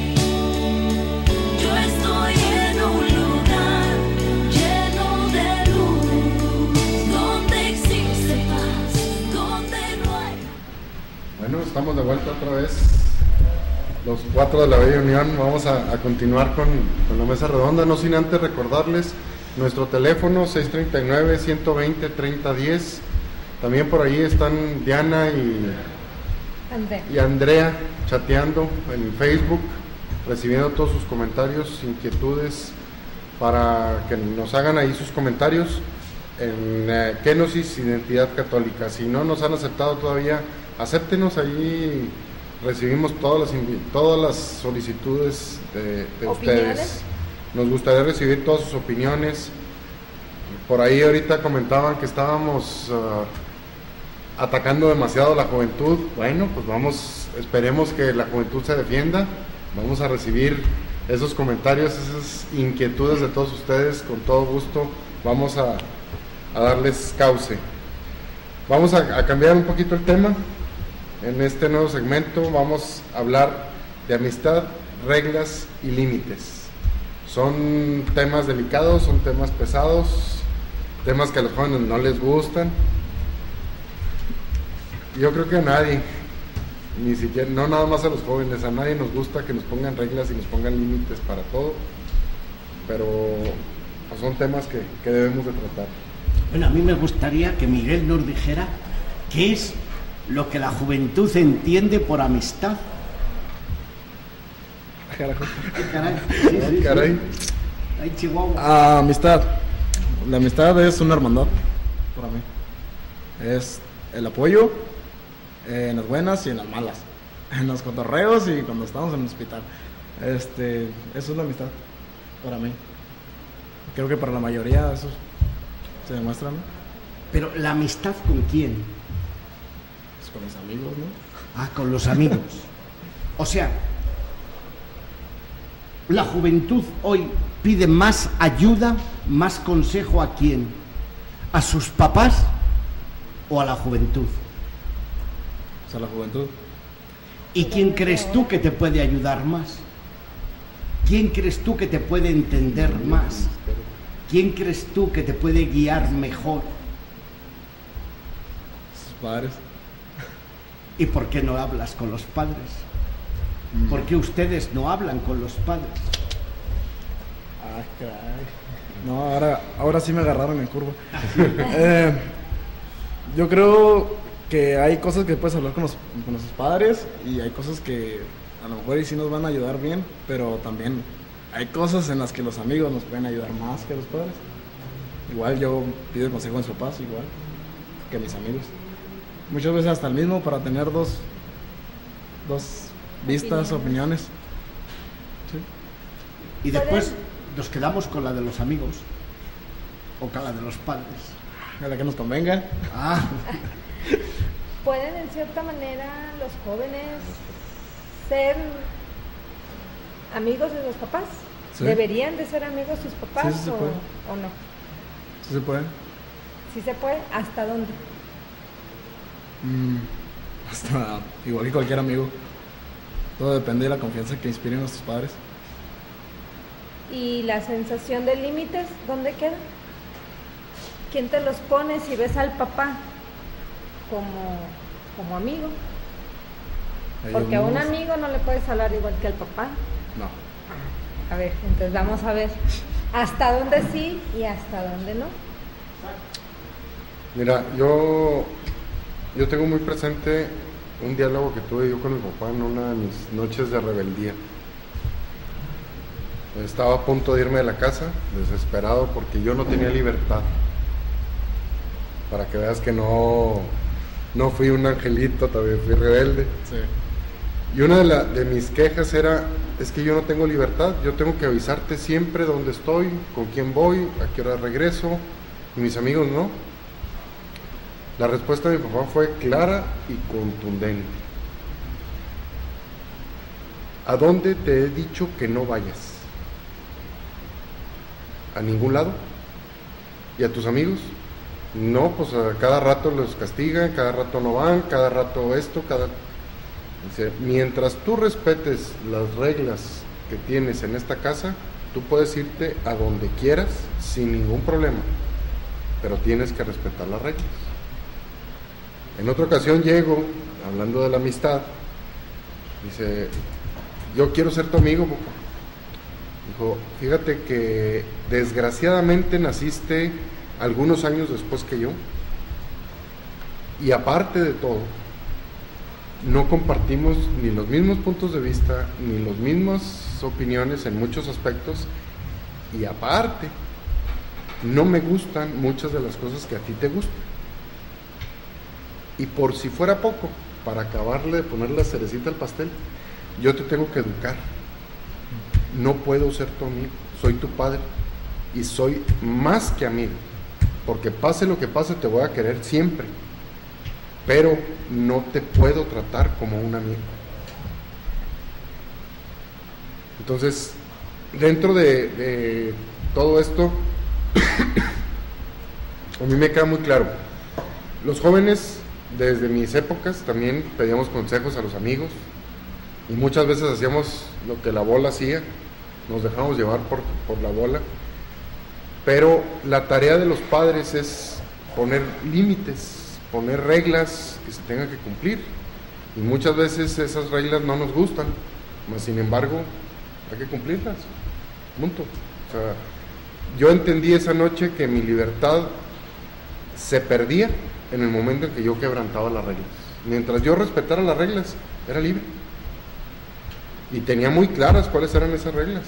yo estoy en un lugar lleno de luz, donde existe paz, donde no hay. Bueno, estamos de vuelta otra vez. Los cuatro de la Bella Unión. Vamos a, a continuar con, con la mesa redonda, no sin antes recordarles nuestro teléfono seis tres nueve, uno dos cero, tres cero uno cero. También por ahí están Diana y, Andrea. y Andrea chateando en Facebook, recibiendo todos sus comentarios, inquietudes, para que nos hagan ahí sus comentarios en eh, Kenosis Identidad Católica. Si no nos han aceptado todavía, acéptenos, ahí recibimos todas las, todas las solicitudes de, de ustedes. Nos gustaría recibir todas sus opiniones. Por ahí ahorita comentaban que estábamos uh, atacando demasiado a la juventud. Bueno, pues vamos, esperemos que la juventud se defienda. Vamos a recibir esos comentarios, esas inquietudes de todos ustedes, con todo gusto vamos a, a darles cauce. Vamos a, a cambiar un poquito el tema. En este nuevo segmento vamos a hablar de amistad, reglas y límites. Son temas delicados, son temas pesados, temas que a los jóvenes no les gustan. Yo creo que a nadie, ni siquiera, no nada más a los jóvenes, a nadie nos gusta que nos pongan reglas y nos pongan límites para todo, pero pues, son temas que, que debemos de tratar. Bueno, a mí me gustaría que Miguel nos dijera qué es lo que la juventud entiende por amistad. Carajo. Caray. Sí, sí, Caray. Sí. Ay, Chihuahua. Ah, amistad. La amistad es una hermandad para mí. Es el apoyo eh, en las buenas y en las malas. En los cotorreos y cuando estamos en el hospital. Este, eso es la amistad para mí. Creo que para la mayoría eso se demuestra, ¿no? Pero la amistad ¿con quién? Pues con mis amigos, ¿no? Ah, con los amigos. O sea, la juventud hoy pide más ayuda, más consejo ¿a quién? ¿A sus papás o a la juventud? O sea, la juventud. ¿Y quién crees tú que te puede ayudar más? ¿Quién crees tú que te puede entender más? ¿Quién crees tú que te puede guiar mejor? Sus padres. ¿Y por qué no hablas con los padres? ¿Por qué ustedes no hablan con los padres? Ah, caray. No, ahora, ahora sí me agarraron en curva. eh, yo creo que hay cosas que puedes hablar con los, con los padres y hay cosas que a lo mejor sí nos van a ayudar bien, pero también hay cosas en las que los amigos nos pueden ayudar más que los padres. Igual yo pido el consejo a mis papás, igual que mis amigos. Muchas veces hasta el mismo para tener dos, dos vistas, opiniones. Sí. Y después nos quedamos con la de los amigos o con la de los padres. A la que nos convenga. Ah. ¿Pueden en cierta manera los jóvenes ser amigos de los papás? Sí. ¿Deberían de ser amigos sus papás Sí, sí se o, puede. o no? Sí se puede. ¿Sí se puede? ¿Hasta dónde? Mm, hasta igual que cualquier amigo. Todo depende de la confianza que inspiren nuestros padres. ¿Y la sensación de límites, dónde queda? ¿Quién te los pone si ves al papá como, como amigo? Ellos Porque a un mismos. amigo no le puedes hablar igual que al papá. No. A ver, entonces vamos a ver hasta dónde sí y hasta dónde no. Mira, yo, yo tengo muy presente un diálogo que tuve yo con mi papá en una de mis noches de rebeldía. Estaba a punto de irme de la casa, desesperado porque yo no tenía libertad. Para que veas que no, no fui un angelito, también fui rebelde. Sí. Y una de, la, de mis quejas era, es que yo no tengo libertad, yo tengo que avisarte siempre dónde estoy, con quién voy, a qué hora regreso, y mis amigos no. La respuesta de mi papá fue clara y contundente. ¿A dónde te he dicho que no vayas? ¿A ningún lado? ¿Y a tus amigos? No, pues a cada rato los castigan, cada rato no van, cada rato esto, cada... Dice, mientras tú respetes las reglas que tienes en esta casa, tú puedes irte a donde quieras sin ningún problema, pero tienes que respetar las reglas. En otra ocasión llego, hablando de la amistad, dice, yo quiero ser tu amigo, papá. Dijo, fíjate que desgraciadamente naciste algunos años después que yo, y aparte de todo, no compartimos ni los mismos puntos de vista, ni las mismas opiniones en muchos aspectos, Y aparte, no me gustan muchas de las cosas que a ti te gustan. Y por si fuera poco, para acabarle de poner la cerecita al pastel, yo te tengo que educar. No puedo ser tu amigo, soy tu padre y soy más que amigo, porque pase lo que pase te voy a querer siempre, pero no te puedo tratar como un amigo. Entonces, dentro de, de todo esto, a mí me queda muy claro, los jóvenes desde mis épocas también pedíamos consejos a los amigos y muchas veces hacíamos lo que la bola hacía, nos dejábamos llevar por, por la bola, pero la tarea de los padres es poner límites, poner reglas que se tengan que cumplir, y muchas veces esas reglas no nos gustan, mas sin embargo hay que cumplirlas, punto. O sea, yo entendí esa noche que mi libertad se perdía en el momento en que yo quebrantaba las reglas. Mientras yo respetara las reglas, era libre. Y tenía muy claras cuáles eran esas reglas.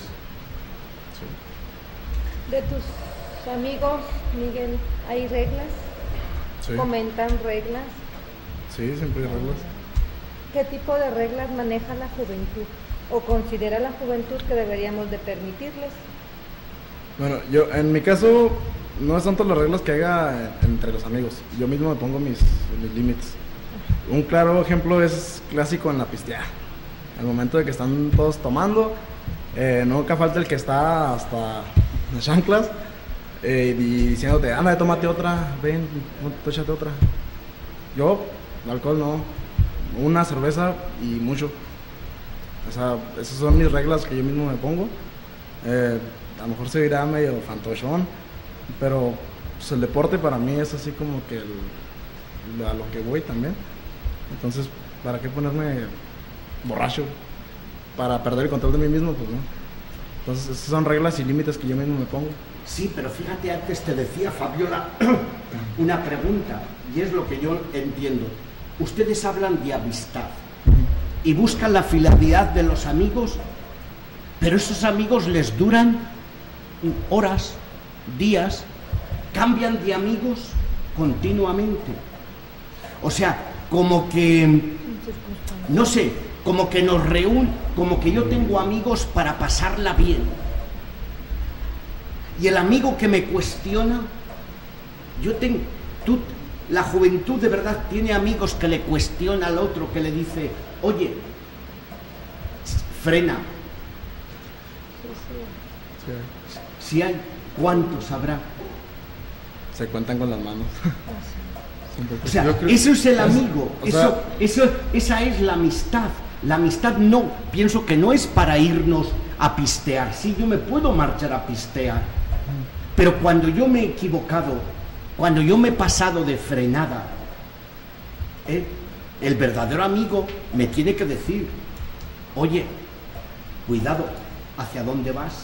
Sí. De tus amigos, Miguel, ¿hay reglas? Sí. ¿Comentan reglas? Sí, siempre hay reglas. ¿Qué tipo de reglas maneja la juventud? ¿O considera la juventud que deberíamos de permitirles? Bueno, yo en mi caso no es tanto las reglas que haga entre los amigos. Yo mismo me pongo mis, mis límites. Un claro ejemplo es clásico en la pisteada. Al momento de que están todos tomando, eh, nunca falta el que está hasta las chanclas eh, y diciéndote, anda, tómate otra, ven, échate otra. Yo, alcohol no, una cerveza y mucho. O sea, esas son mis reglas que yo mismo me pongo. Eh, a lo mejor se dirá medio fantochón, pero pues, el deporte para mí es así como que el, a lo que voy también. Entonces, ¿para qué ponerme borracho? Para perder el control de mí mismo, pues no. Entonces, esas son reglas y límites que yo mismo me pongo. Sí, pero fíjate, antes te decía Fabiola una pregunta, y es lo que yo entiendo. Ustedes hablan de amistad y buscan la fidelidad de los amigos, pero esos amigos les duran horas, días, cambian de amigos continuamente. O sea, como que, no sé, como que nos reúnen, como que yo tengo amigos para pasarla bien. Y el amigo que me cuestiona, yo tengo, tú, la juventud de verdad tiene amigos que le cuestiona al otro, que le dice, oye, frena. Sí. Si hay, ¿cuántos habrá? Se cuentan con las manos. O sea, eso es el amigo, es, eso, sea, eso, esa es la amistad. La amistad no, pienso que no es para irnos a pistear. Sí, yo me puedo marchar a pistear, pero cuando yo me he equivocado, cuando yo me he pasado de frenada, ¿eh? el verdadero amigo me tiene que decir, oye, cuidado, ¿hacia dónde vas?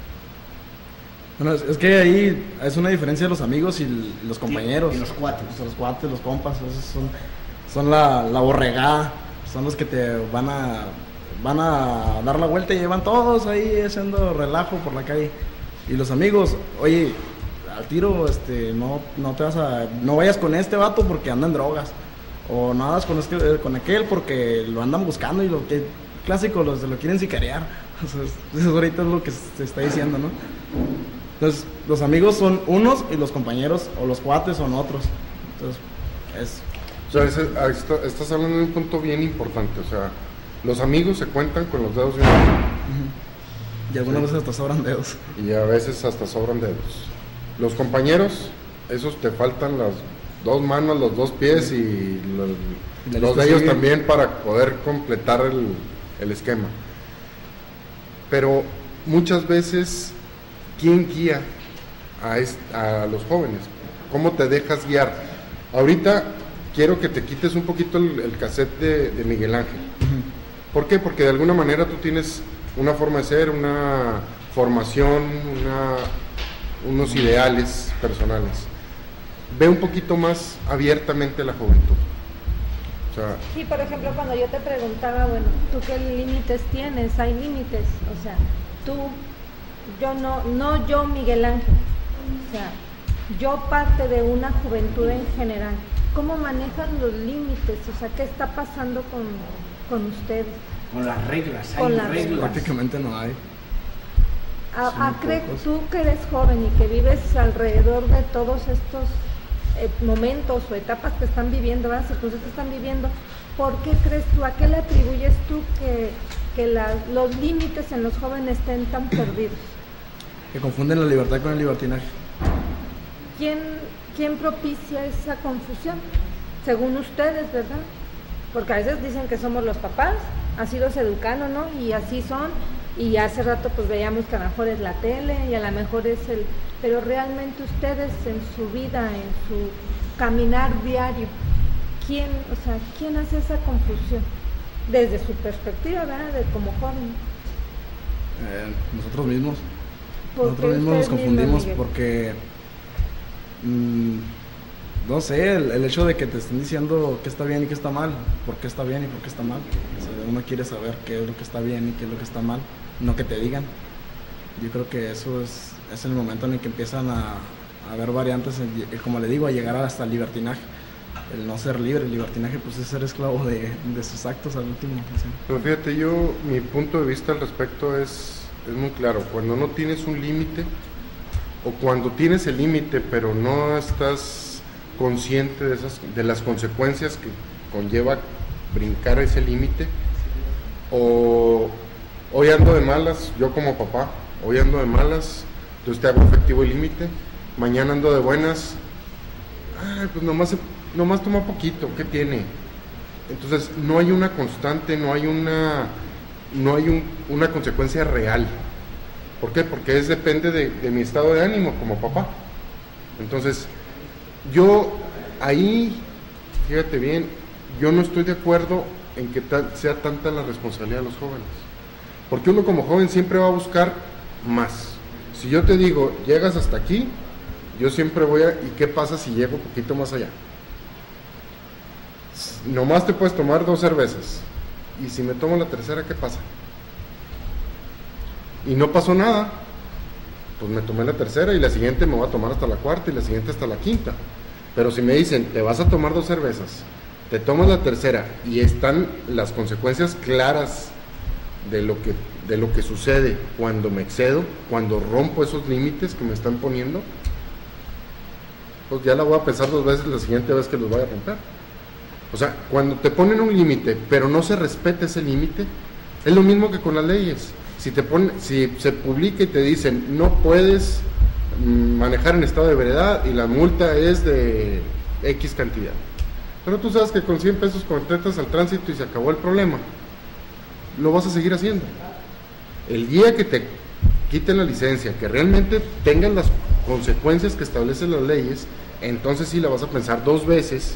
Bueno, es, es que ahí es una diferencia de los amigos y los compañeros. Y los cuates. Los cuates, los compas, esos son, son la, la borregada, son los que te van a, van a dar la vuelta y llevan todos ahí haciendo relajo por la calle. Y los amigos, oye, al tiro, este, no, no te vas a, no vayas con este vato porque anda en drogas. O no hagas con, este, con aquel porque lo andan buscando y lo que, clásico, los lo quieren sicarear. O sea, eso ahorita es lo que se está diciendo, ¿no? Entonces, los amigos son unos y los compañeros o los cuates son otros. Entonces, es... O sea, ese, esto, estás hablando de un punto bien importante. O sea, los amigos se cuentan con los dedos de una mano. Uh-huh. Y algunas sí. veces hasta sobran dedos. Y a veces hasta sobran dedos. Los compañeros, esos te faltan las dos manos, los dos pies y los, y los de ellos sigue. También para poder completar el, el esquema. Pero muchas veces, ¿quién guía a, est- a los jóvenes? ¿Cómo te dejas guiar? Ahorita quiero que te quites un poquito el, el cassette de, de Miguel Ángel. Uh-huh. ¿Por qué? Porque de alguna manera tú tienes una forma de ser, una formación, una, unos ideales personales. Ve un poquito más abiertamente la juventud. O sea, sí, por ejemplo, cuando yo te preguntaba, bueno, ¿tú qué límites tienes? Hay límites, o sea, tú yo no, no yo Miguel Ángel, o sea, yo parte de una juventud en general. ¿Cómo manejan los límites? O sea, ¿qué está pasando con, con ustedes? Con las reglas, hay Con las reglas. reglas. Prácticamente no hay. A, a cre- tú que eres joven y que vives alrededor de todos estos eh, momentos o etapas que están viviendo, las circunstancias que están viviendo, ¿por qué crees tú, a qué le atribuyes tú que, que la, los límites en los jóvenes estén tan perdidos? Que confunden la libertad con el libertinaje. ¿Quién, quién propicia esa confusión? Según ustedes, ¿verdad? Porque a veces dicen que somos los papás, así los educaron, ¿no? Y así son. Y hace rato pues veíamos que a lo mejor es la tele y a lo mejor es el... Pero realmente ustedes en su vida, en su caminar diario, ¿quién, o sea, quién hace esa confusión? Desde su perspectiva, ¿verdad? De como joven. Eh, nosotros mismos. ¿Por qué Nosotros mismos nos ustedes confundimos mismos, Miguel? porque... mm, no sé, el, el hecho de que te estén diciendo qué está bien y qué está mal, por qué está bien y por qué está mal. O sea, uno quiere saber qué es lo que está bien y qué es lo que está mal, no que te digan. Yo creo que eso es, es el momento en el que empiezan a, a haber variantes, en- como le digo, a llegar hasta el libertinaje. El no ser libre, el libertinaje pues es ser esclavo de, de sus actos al último. o sea. Pero fíjate, yo, mi punto de vista al respecto es, es muy claro. Cuando no tienes un límite, o cuando tienes el límite, pero no estás consciente de, esas, de las consecuencias que conlleva brincar ese límite, o hoy ando de malas, yo como papá, hoy ando de malas, entonces te hago efectivo el límite, mañana ando de buenas, ay, pues nomás, nomás toma poquito, ¿qué tiene? Entonces no hay una constante, no hay una, no hay un, una consecuencia real. ¿Por qué? Porque es depende de, de mi estado de ánimo como papá. Entonces, yo ahí, fíjate bien, yo no estoy de acuerdo en que ta- sea tanta la responsabilidad de los jóvenes. Porque uno como joven siempre va a buscar más. Si yo te digo, llegas hasta aquí, yo siempre voy a, ¿y qué pasa si llego un poquito más allá? Nomás te puedes tomar dos cervezas. Y si me tomo la tercera, ¿qué pasa? Y no pasó nada. Pues me tomé la tercera y la siguiente me voy a tomar hasta la cuarta y la siguiente hasta la quinta. Pero si me dicen, te vas a tomar dos cervezas, te tomas la tercera y están las consecuencias claras de lo que, de lo que sucede cuando me excedo, cuando rompo esos límites que me están poniendo, pues ya la voy a pensar dos veces la siguiente vez que los vaya a romper. O sea, cuando te ponen un límite, pero no se respeta ese límite, es lo mismo que con las leyes. Si te ponen, si se publica y te dicen, no puedes mm, manejar en estado de ebriedad y la multa es de X cantidad. Pero tú sabes que con cien pesos contratas al tránsito y se acabó el problema. Lo vas a seguir haciendo. El día que te quiten la licencia, que realmente tengan las consecuencias que establecen las leyes, entonces sí la vas a pensar dos veces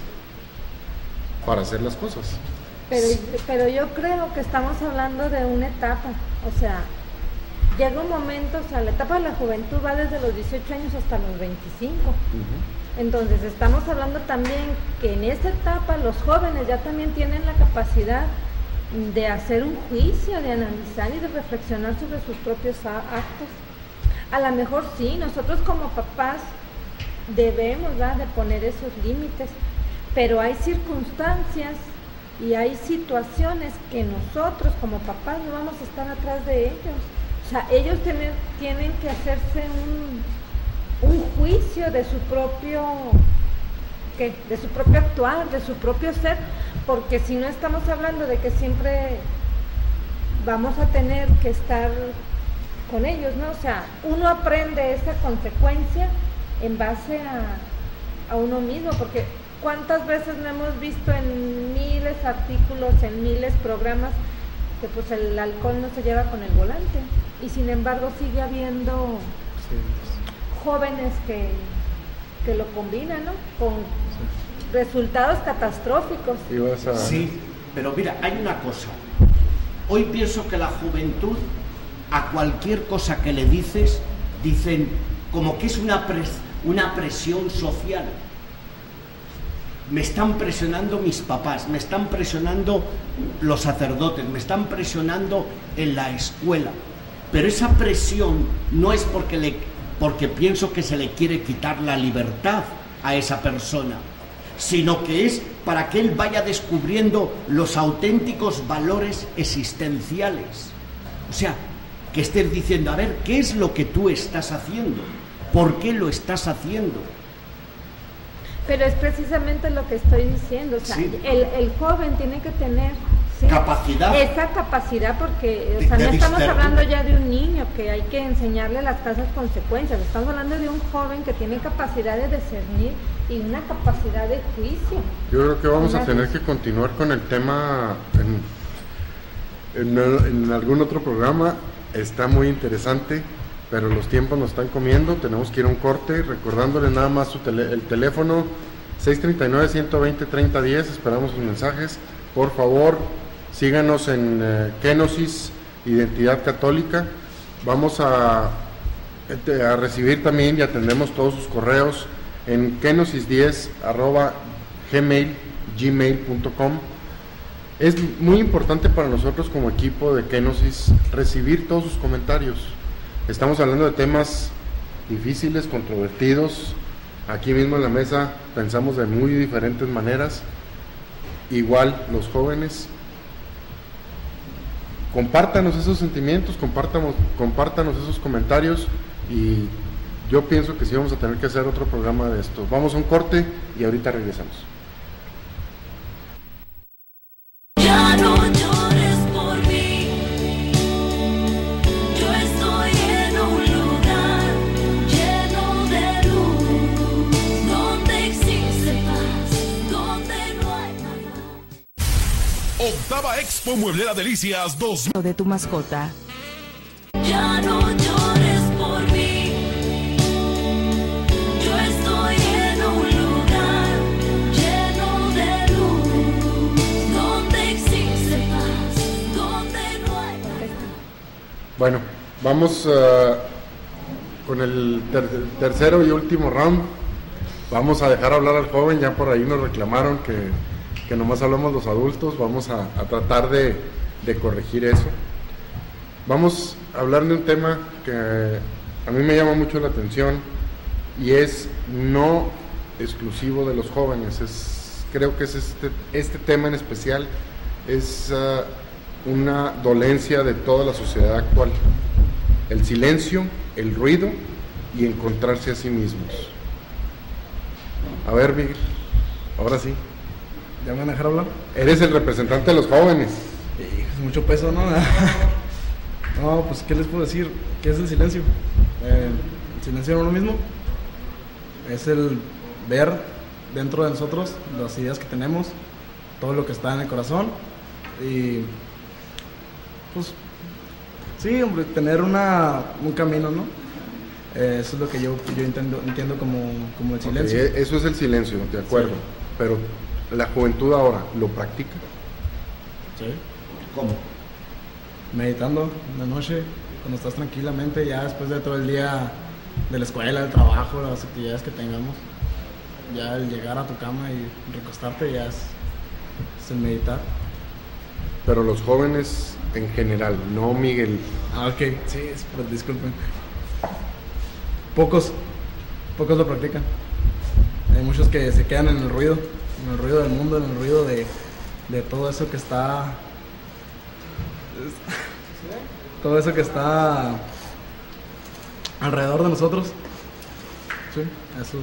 para hacer las cosas. Pero, pero yo creo que estamos hablando de una etapa, o sea, llega un momento, o sea, la etapa de la juventud va desde los dieciocho años hasta los veinticinco. Uh-huh. Entonces estamos hablando también que en esta etapa los jóvenes ya también tienen la capacidad de hacer un juicio, de analizar y de reflexionar sobre sus propios actos. A lo mejor sí, nosotros como papás debemos, ¿verdad?, de poner esos límites, pero hay circunstancias y hay situaciones que nosotros como papás no vamos a estar atrás de ellos. O sea, ellos tienen, tienen que hacerse un, un juicio de su propio, ¿qué? De su propio actuar, de su propio ser, porque si no estamos hablando de que siempre vamos a tener que estar con ellos, ¿no? O sea, uno aprende esa consecuencia en base a, a uno mismo, porque ¿cuántas veces no hemos visto en miles de artículos, en miles de programas, que pues el alcohol no se lleva con el volante? Y sin embargo sigue habiendo sí. jóvenes que, que lo combinan, ¿no? Con sí. resultados catastróficos. A... Sí, pero mira, hay una cosa. Hoy pienso que la juventud, a cualquier cosa que le dices, dicen como que es una, pres una presión social. Me están presionando mis papás, me están presionando los sacerdotes, me están presionando en la escuela. pero esa presión no es porque, le, porque pienso que se le quiere quitar la libertad a esa persona, sino que es para que él vaya descubriendo los auténticos valores existenciales. O sea, que estés diciendo, a ver, ¿qué es lo que tú estás haciendo? ¿Por qué lo estás haciendo? Pero es precisamente lo que estoy diciendo, o sea, sí. el, el joven tiene que tener ¿sí? capacidad. Esa capacidad, porque o sea, de, no de estamos discernir. hablando ya de un niño que hay que enseñarle las casas consecuencias, estamos hablando de un joven que tiene capacidad de discernir y una capacidad de juicio. Yo creo que vamos una a tener que continuar con el tema en, en, en algún otro programa. Está muy interesante, pero los tiempos nos están comiendo, tenemos que ir a un corte, recordándole nada más su tele, el teléfono seis tres nueve, uno dos cero, tres cero uno cero, esperamos sus mensajes. Por favor, síganos en eh, Kenosis, Identidad Católica. Vamos a, a recibir también y atendemos todos sus correos en kenosis diez arroba gmail punto com. Es muy importante para nosotros como equipo de Kenosis recibir todos sus comentarios. Estamos hablando de temas difíciles, controvertidos. Aquí mismo en la mesa pensamos de muy diferentes maneras. Igual los jóvenes. Compártanos esos sentimientos, compártanos, compártanos esos comentarios y yo pienso que sí vamos a tener que hacer otro programa de esto. Vamos a un corte y ahorita regresamos. Ya no llores por mí, yo estoy en un lugar lleno de luz, donde existe paz, donde no hay nada. Octava Expo Mueblera Delicias dos mil. De tu mascota. Ya no llores por mí, yo estoy en un lugar lleno de luz, donde existe paz, donde no hay nada. Bueno, vamos uh, con el ter tercero y último round. Vamos a dejar hablar al joven, ya por ahí nos reclamaron que, que nomás hablamos los adultos. Vamos a, a tratar de, de corregir eso. Vamos a hablar de un tema que a mí me llama mucho la atención y es no exclusivo de los jóvenes. Es, creo que es este, este tema en especial es uh, una dolencia de toda la sociedad actual. El silencio, el ruido y encontrarse a sí mismos. A ver, Miguel, ahora sí. ¿Ya me van a dejar hablar? Eres el representante de los jóvenes. Sí, es mucho peso, ¿no? No, pues, ¿qué les puedo decir? ¿Qué es el silencio? Eh, el silencio en uno mismo es el ver dentro de nosotros las ideas que tenemos, todo lo que está en el corazón y, pues, sí, hombre, tener una, un camino, ¿no? Eh, eso es lo que yo, yo entiendo, entiendo como, como el silencio. Okay, eso es el silencio, de acuerdo. Sí. Pero la juventud ahora, ¿lo practica? Sí. ¿Cómo? Meditando en la noche, cuando estás tranquilamente, ya después de todo el día de la escuela, del trabajo, las actividades que tengamos, ya el llegar a tu cama y recostarte ya es, es el meditar. Pero los jóvenes en general, no Miguel. Ah, ok, sí, pues disculpen. Pocos, pocos lo practican. Hay muchos que se quedan en el ruido, en el ruido del mundo, en el ruido de, de todo eso que está... todo eso que está alrededor de nosotros. Sí, eso.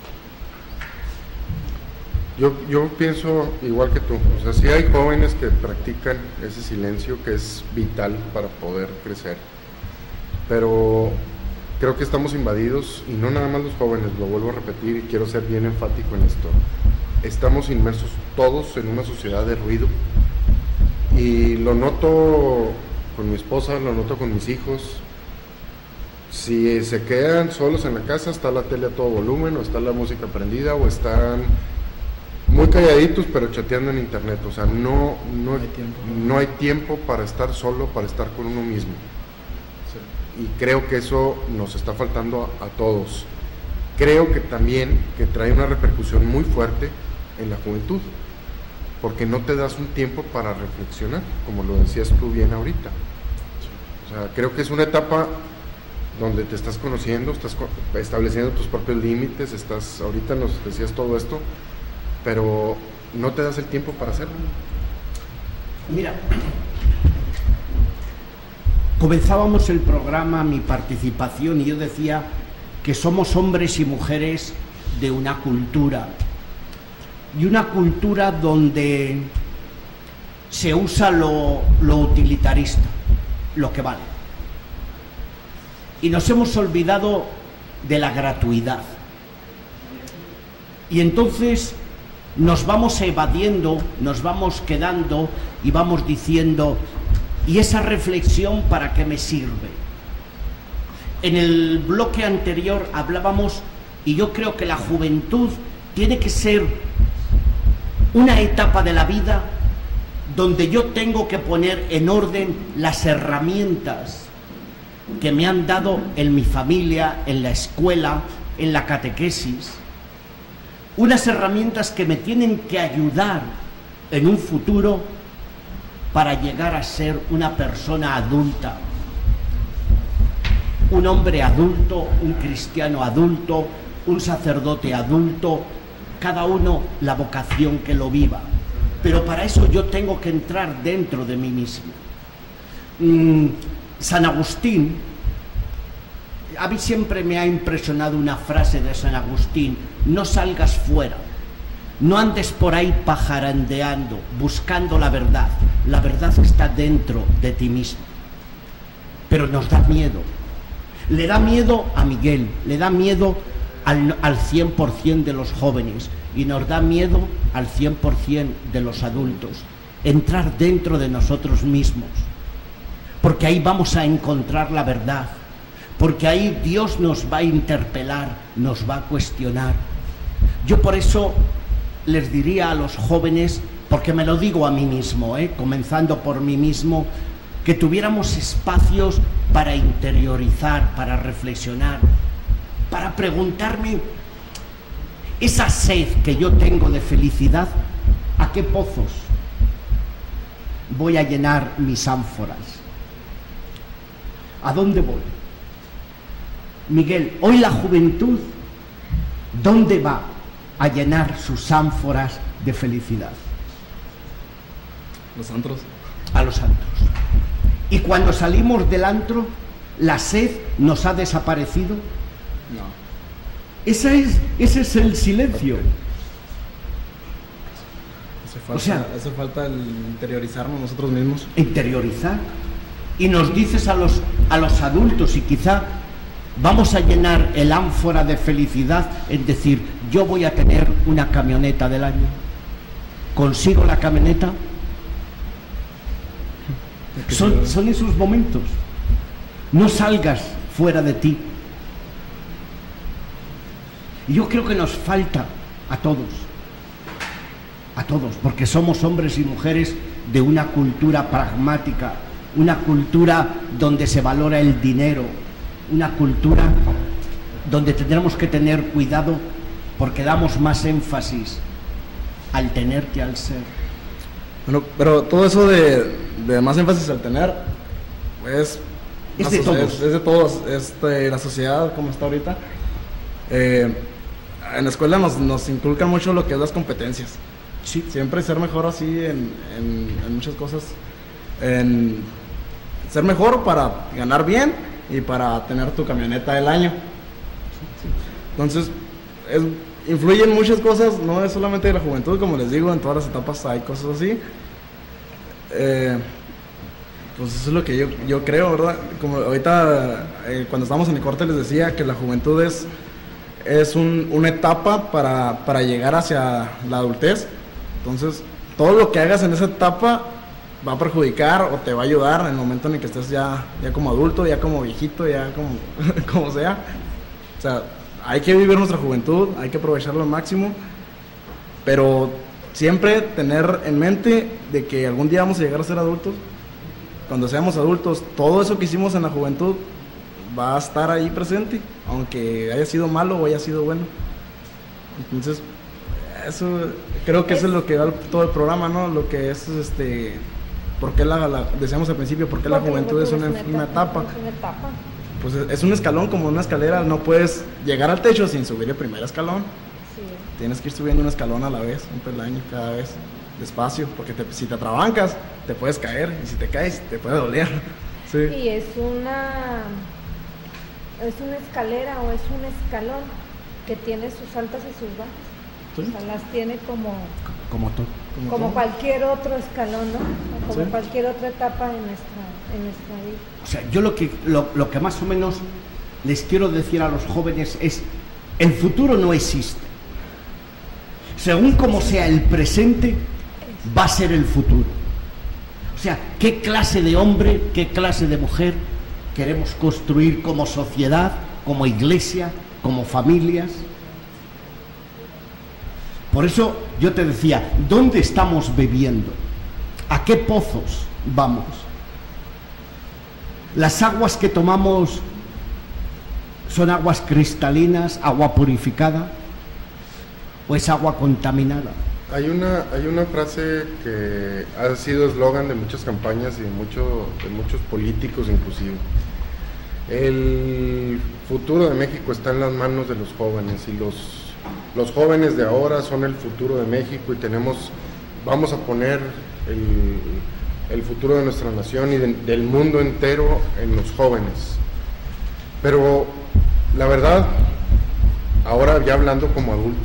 Yo, yo pienso igual que tú, o sea, sí hay jóvenes que practican ese silencio que es vital para poder crecer, pero creo que estamos invadidos, y no nada más los jóvenes, lo vuelvo a repetir y quiero ser bien enfático en esto, estamos inmersos todos en una sociedad de ruido, y lo noto con mi esposa, lo noto con mis hijos. Si se quedan solos en la casa, está la tele a todo volumen, o está la música prendida, o están muy calladitos pero chateando en internet. O sea, no, no, hay, tiempo. no hay tiempo para estar solo, para estar con uno mismo. Sí. Y creo que eso nos está faltando a, a todos. Creo que también que trae una repercusión muy fuerte en la juventud, porque no te das un tiempo para reflexionar, como lo decías tú bien ahorita. O O sea, creo que es una etapa donde te estás conociendo, estás co- estableciendo tus propios límites, estás, ahorita nos decías todo esto, pero no te das el tiempo para hacerlo. Mira, comenzábamos el programa, mi participación, y yo decía que somos hombres y mujeres de una cultura, y una cultura donde se usa lo, lo utilitarista, lo que vale. Y nos hemos olvidado de la gratuidad. Y entonces nos vamos evadiendo, nos vamos quedando y vamos diciendo, ¿y esa reflexión para qué me sirve? En el bloque anterior hablábamos, y yo creo que la juventud tiene que ser una etapa de la vida donde yo tengo que poner en orden las herramientas que me han dado en mi familia, en la escuela, en la catequesis, unas herramientas que me tienen que ayudar en un futuro para llegar a ser una persona adulta, un hombre adulto, un cristiano adulto, un sacerdote adulto, cada uno la vocación que lo viva. Pero para eso yo tengo que entrar dentro de mí mismo. Mm, San Agustín, a mí siempre me ha impresionado una frase de San Agustín: no salgas fuera, no andes por ahí pajarandeando, buscando la verdad. La verdad está dentro de ti mismo. Pero nos da miedo. Le da miedo a Miguel, le da miedo al, al cien por cien de los jóvenes, y nos da miedo al cien por cien de los adultos. Entrar dentro de nosotros mismos, porque ahí vamos a encontrar la verdad, porque ahí Dios nos va a interpelar, nos va a cuestionar. Yo por eso les diría a los jóvenes, porque me lo digo a mí mismo, ¿eh? comenzando por mí mismo, que tuviéramos espacios para interiorizar, para reflexionar, para preguntarme esa sed que yo tengo de felicidad, ¿a qué pozos voy a llenar mis ánforas? ¿A dónde voy? Miguel, hoy la juventud, ¿dónde va a llenar sus ánforas de felicidad? Los antros. A los antros. Y cuando salimos del antro, ¿la sed nos ha desaparecido? No. Ese es, ese es el silencio. Hace falta, O sea, hace falta el interiorizarnos nosotros mismos. Interiorizar. Y nos dices a los, a los adultos, y quizá vamos a llenar el ánfora de felicidad en decir, yo voy a tener una camioneta del año. ¿Consigo la camioneta? Son, son esos momentos. No salgas fuera de ti. Y yo creo que nos falta a todos, a todos, porque somos hombres y mujeres de una cultura pragmática, una cultura donde se valora el dinero, una cultura donde tendremos que tener cuidado porque damos más énfasis al tener que al ser. Bueno, pero todo eso de, de más énfasis al tener es, Es de so- todos. Es, es de todos. Este, la sociedad como está ahorita. Eh, en la escuela nos, nos inculcan mucho lo que es las competencias. Sí. Siempre ser mejor así en, en, en muchas cosas. En ser mejor para ganar bien y para tener tu camioneta del año. Entonces, es, influyen muchas cosas, no es solamente de la juventud, como les digo, en todas las etapas hay cosas así. Eh, pues eso es lo que yo, yo creo, ¿verdad? Como ahorita, eh, cuando estábamos en el corte les decía que la juventud es, es un, una etapa para, para llegar hacia la adultez. Entonces, todo lo que hagas en esa etapa va a perjudicar o te va a ayudar en el momento en el que estés ya, ya como adulto, ya como viejito, ya como, como sea. O sea, hay que vivir nuestra juventud, hay que aprovecharlo al máximo, pero siempre tener en mente de que algún día vamos a llegar a ser adultos. Cuando seamos adultos, todo eso que hicimos en la juventud va a estar ahí presente, aunque haya sido malo o haya sido bueno. Entonces, eso creo que eso es lo que da todo el programa, ¿no? Lo que es este ¿por qué la, la decíamos al principio, por qué la juventud es una, una etapa? Es una etapa. Pues es, es un escalón como una escalera, no puedes llegar al techo sin subir el primer escalón. Sí. Tienes que ir subiendo un escalón a la vez, un peldaño cada vez, despacio, porque te, si te atrabancas, te puedes caer, y si te caes, te puede doler. Sí. Y es una, es una escalera o es un escalón que tiene sus altas y sus bajas. ¿Sí? O sea, las tiene como, Como todo. Como como todo. cualquier otro escalón, ¿no? O como Sí. cualquier otra etapa en nuestra, en nuestra vida. O sea, yo lo que, lo, lo que más o menos les quiero decir a los jóvenes es, el futuro no existe. Según como sea el presente, va a ser el futuro. O sea, ¿qué clase de hombre, qué clase de mujer queremos construir como sociedad, como iglesia, como familias? Por eso yo te decía, ¿dónde estamos bebiendo? ¿A qué pozos vamos? ¿Las aguas que tomamos son aguas cristalinas, agua purificada, o es agua contaminada? Hay una, hay una frase que ha sido eslogan de muchas campañas y de, mucho, de muchos políticos inclusive. El futuro de México está en las manos de los jóvenes y los, los jóvenes de ahora son el futuro de México y tenemos, vamos a poner el, el futuro de nuestra nación y de, del mundo entero en los jóvenes. Pero la verdad, ahora ya hablando como adulto,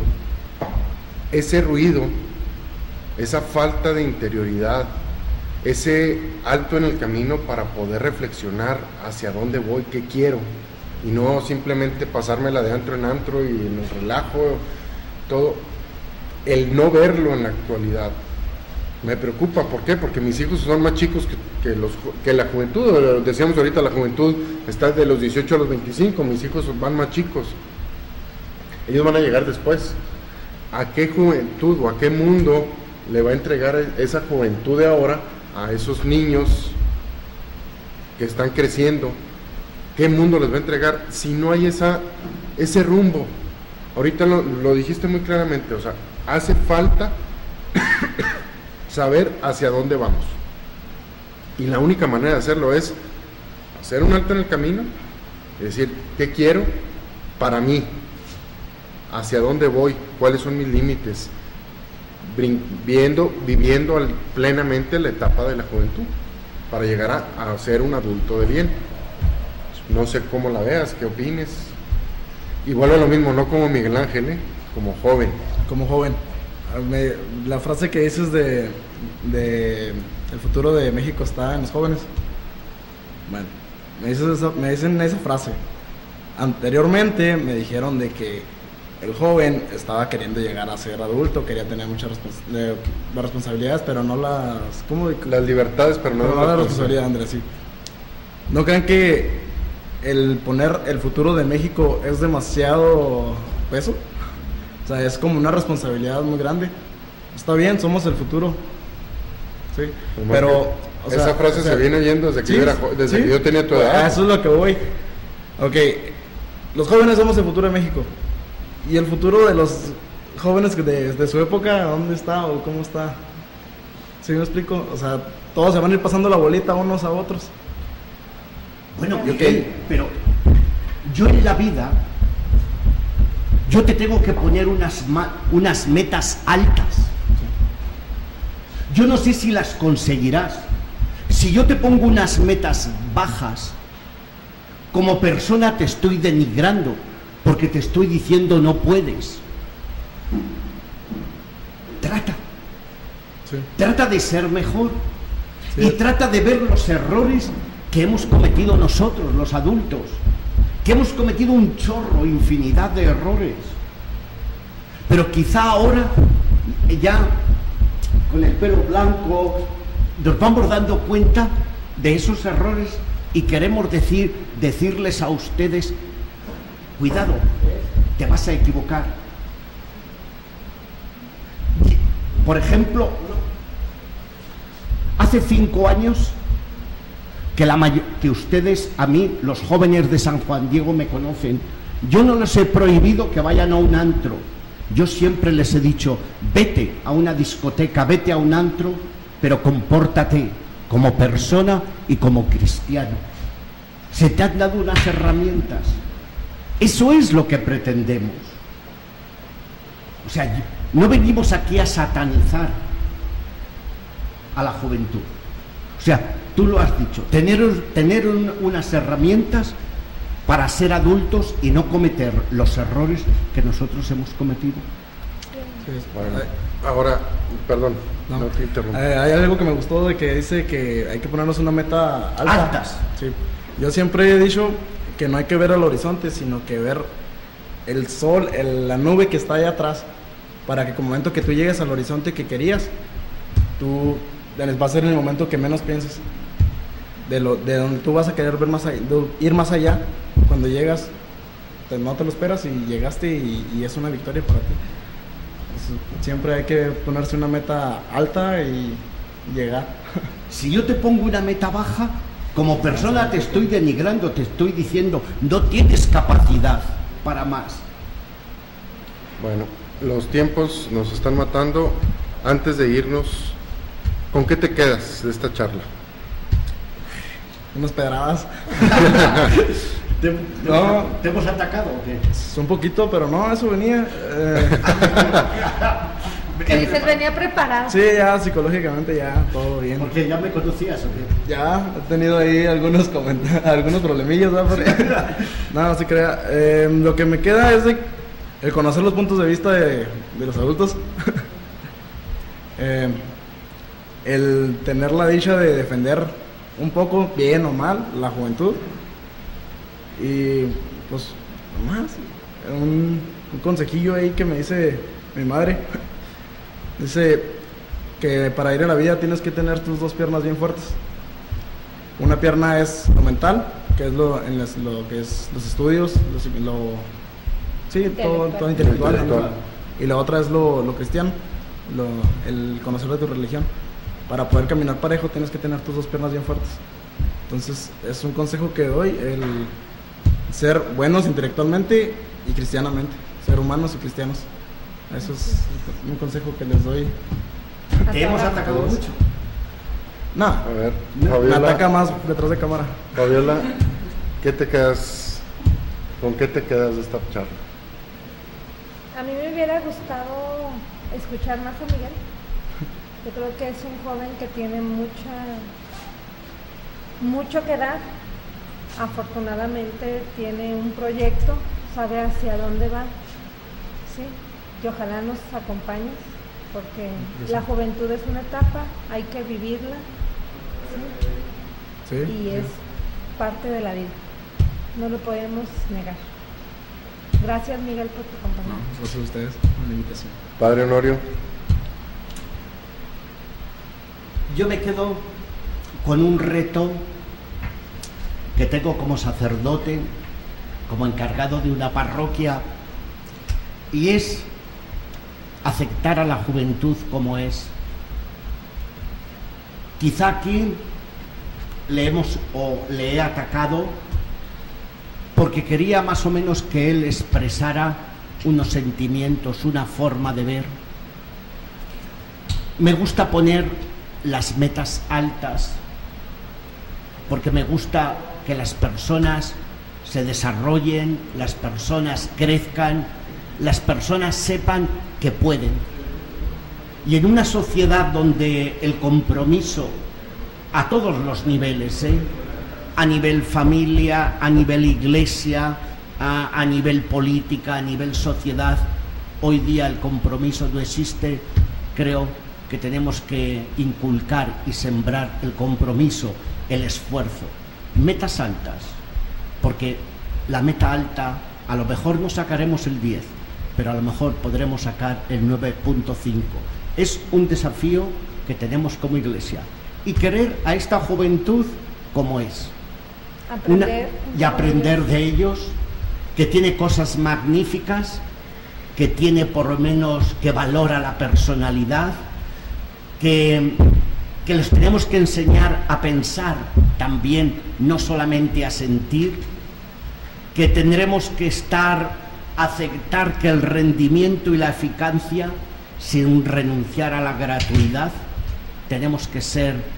ese ruido, esa falta de interioridad, ese alto en el camino para poder reflexionar hacia dónde voy, qué quiero, y no simplemente pasármela de antro en antro y en el relajo, todo, el no verlo en la actualidad, me preocupa. ¿Por qué? Porque mis hijos son más chicos que, que, los, que la juventud, decíamos ahorita, la juventud está de los dieciocho a los veinticinco, mis hijos van más chicos, ellos van a llegar después. ¿A qué juventud o a qué mundo le va a entregar esa juventud de ahora a esos niños que están creciendo? ¿Qué mundo les va a entregar si no hay esa, ese rumbo? Ahorita lo, lo dijiste muy claramente, o sea, hace falta saber hacia dónde vamos. Y la única manera de hacerlo es hacer un alto en el camino, es decir, ¿qué quiero para mí? ¿Hacia dónde voy? ¿Cuáles son mis límites? Viendo, viviendo al, plenamente la etapa de la juventud para llegar a, a ser un adulto de bien. No sé cómo la veas, qué opines. Y vuelvo a lo mismo, no como Miguel Ángel, ¿eh? Como joven. Como joven. Me, la frase que dices de, de el futuro de México está en los jóvenes. Bueno, me, dices esa, me dicen esa frase. Anteriormente me dijeron de que el joven estaba queriendo llegar a ser adulto, quería tener muchas respons- de, las responsabilidades, pero no las... ¿cómo? Las libertades, pero no, pero no la responsabilidad, Andrés, sí. ¿No creen que el poner el futuro de México es demasiado peso? O sea, es como una responsabilidad muy grande. Está bien, somos el futuro. Sí, Como pero... O sea, esa frase o sea, se viene oyendo desde que, sí, yo, era, desde sí, que yo tenía tu edad. a eso es lo que voy. Ok, los jóvenes somos el futuro de México. ¿Y el futuro de los jóvenes de, de su época, dónde está o cómo está? ¿Sí me explico? O sea, todos se van a ir pasando la bolita unos a otros. Bueno, ¿Y okay, pero yo en la vida, yo te tengo que poner unas, ma- unas metas altas. Yo no sé si las conseguirás. Si yo te pongo unas metas bajas, como persona te estoy denigrando, porque te estoy diciendo no puedes. Trata. Sí. Trata de ser mejor. Sí. Y trata de ver los errores que hemos cometido nosotros, los adultos. Que hemos cometido un chorro, infinidad de errores. Pero quizá ahora, ya con el pelo blanco, nos vamos dando cuenta de esos errores y queremos decir, decirles a ustedes: cuidado, te vas a equivocar. Por ejemplo, hace cinco años que, la may- que ustedes, a mí, los jóvenes de San Juan Diego me conocen, yo no les he prohibido que vayan a un antro. Yo siempre les he dicho: vete a una discoteca, vete a un antro, pero compórtate, como persona y como cristiano. Se te han dado unas herramientas. Eso es lo que pretendemos. O sea, no venimos aquí a satanizar a la juventud. O sea, tú lo has dicho, tener, tener un, unas herramientas para ser adultos y no cometer los errores que nosotros hemos cometido. Sí, bueno, ahora, perdón, no, no te interrumpo. Eh, hay algo que me gustó de que dice que hay que ponernos una meta alta. Altas. Sí. Yo siempre he dicho que no hay que ver al horizonte, sino que ver el sol, el, la nube que está allá atrás, para que con el momento que tú llegues al horizonte que querías, tú va a ser en el momento que menos pienses. De, lo, de donde tú vas a querer ver más allá, ir más allá, cuando llegas, te, no te lo esperas y llegaste y, y es una victoria para ti. Entonces, siempre hay que ponerse una meta alta y llegar. Si yo te pongo una meta baja, como persona te estoy denigrando, te estoy diciendo, no tienes capacidad para más. Bueno, los tiempos nos están matando. Antes de irnos, ¿con qué te quedas de esta charla? Unas pedradas. ¿Te, no, ¿Te hemos atacado o qué? Un poquito, pero no, eso venía. Eh. Que dices, venía preparado. Sí, ya psicológicamente ya todo bien. Porque ya me conocías o qué. Ya, he tenido ahí algunos algunos problemillas, ¿no? No, no se crea. Eh, lo que me queda es de el conocer los puntos de vista de, de los adultos. eh, el tener la dicha de defender un poco, bien o mal, la juventud. Y pues, nomás, un, un consejillo ahí que me dice mi madre. Dice que para ir a la vida tienes que tener tus dos piernas bien fuertes. Una pierna es lo mental, que es lo, en las, lo que es los estudios, lo, lo, sí, todo, todo intelectual, intelectual. Y la otra es lo, lo cristiano, lo, el conocer de tu religión. Para poder caminar parejo tienes que tener tus dos piernas bien fuertes. Entonces es un consejo que doy, el ser buenos intelectualmente y cristianamente, ser humanos y cristianos. Eso es un consejo que les doy. ¿Te hemos atacado mucho? No, a ver, Fabiola, me ataca más detrás de cámara. Fabiola, ¿qué te quedas? ¿Con qué te quedas de esta charla? A mí me hubiera gustado escuchar más a Miguel. Yo creo que es un joven que tiene mucha, mucho que dar. Afortunadamente tiene un proyecto, sabe hacia dónde va, ¿sí? Y ojalá nos acompañes, porque sí, la juventud es una etapa, hay que vivirla, ¿sí? Sí, y sí, es parte de la vida, no lo podemos negar. Gracias, Miguel, por tu compañía. No, gracias a ustedes por la invitación. Padre Honorio. Yo me quedo con un reto que tengo como sacerdote, como encargado de una parroquia, y es aceptar a la juventud como es. Quizá aquí le hemos o le he atacado porque quería más o menos que él expresara unos sentimientos, una forma de ver. Me gusta poner las metas altas porque me gusta que las personas se desarrollen, las personas crezcan, las personas sepan que pueden. Y en una sociedad donde el compromiso a todos los niveles, ¿eh? a nivel familia, a nivel iglesia, a, a nivel política, a nivel sociedad, hoy día el compromiso no existe. Creo que tenemos que inculcar y sembrar el compromiso, el esfuerzo, metas altas, porque la meta alta a lo mejor no sacaremos el diez, pero a lo mejor podremos sacar el nueve punto cinco. Es un desafío que tenemos como iglesia, y querer a esta juventud como es, aprender, Una, y aprender de ellos, que tiene cosas magníficas, que tiene por lo menos, que valora la personalidad, que, que les tenemos que enseñar a pensar también, no solamente a sentir, que tendremos que estar, aceptar que el rendimiento y la eficacia, sin renunciar a la gratuidad, tenemos que ser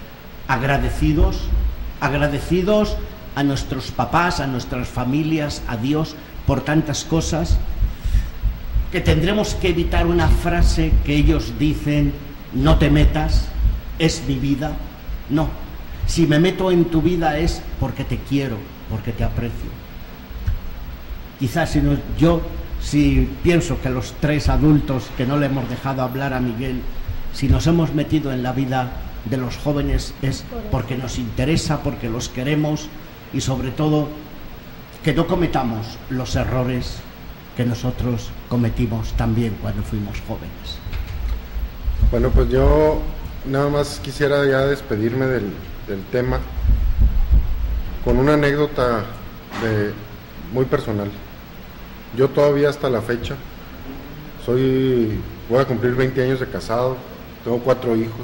agradecidos, agradecidos a nuestros papás, a nuestras familias, a Dios por tantas cosas, que tendremos que evitar una frase que ellos dicen: no te metas, es mi vida. No, si me meto en tu vida es porque te quiero, porque te aprecio. Quizás si no, yo si pienso que los tres adultos que no le hemos dejado hablar a Miguel, si nos hemos metido en la vida de los jóvenes es porque nos interesa, porque los queremos, y sobre todo que no cometamos los errores que nosotros cometimos también cuando fuimos jóvenes. Bueno, pues yo nada más quisiera ya despedirme del, del tema con una anécdota de, muy personal. Yo todavía hasta la fecha soy, voy a cumplir veinte años de casado, tengo cuatro hijos,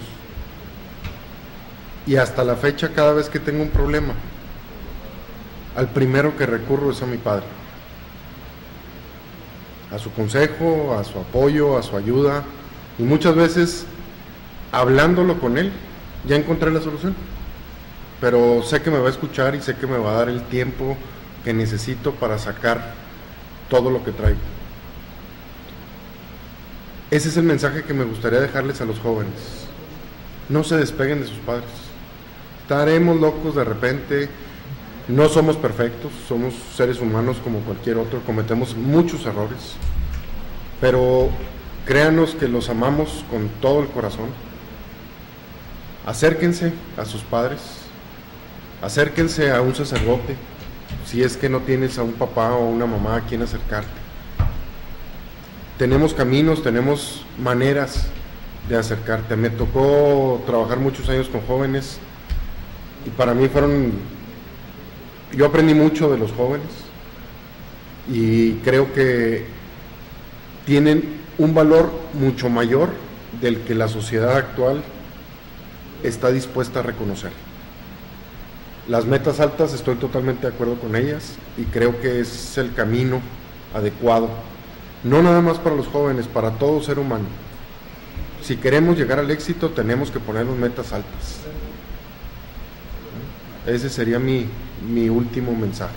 y hasta la fecha cada vez que tengo un problema, al primero que recurro es a mi padre, a su consejo, a su apoyo, a su ayuda, y muchas veces hablándolo con él ya encontré la solución, pero sé que me va a escuchar y sé que me va a dar el tiempo que necesito para sacar todo lo que traigo. Ese es el mensaje que me gustaría dejarles a los jóvenes: no se despeguen de sus padres. Estaremos locos de repente, no somos perfectos, somos seres humanos como cualquier otro, cometemos muchos errores, pero créanos que los amamos con todo el corazón. Acérquense a sus padres, acérquense a un sacerdote, si es que no tienes a un papá o una mamá a quien acercarte. Tenemos caminos, tenemos maneras de acercarte. Me tocó trabajar muchos años con jóvenes y para mí fueron, yo aprendí mucho de los jóvenes y creo que tienen un valor mucho mayor del que la sociedad actual está dispuesta a reconocer. Las metas altas estoy totalmente de acuerdo con ellas y creo que es el camino adecuado, no nada más para los jóvenes, para todo ser humano. Si queremos llegar al éxito tenemos que ponernos metas altas. Ese sería mi, mi último mensaje.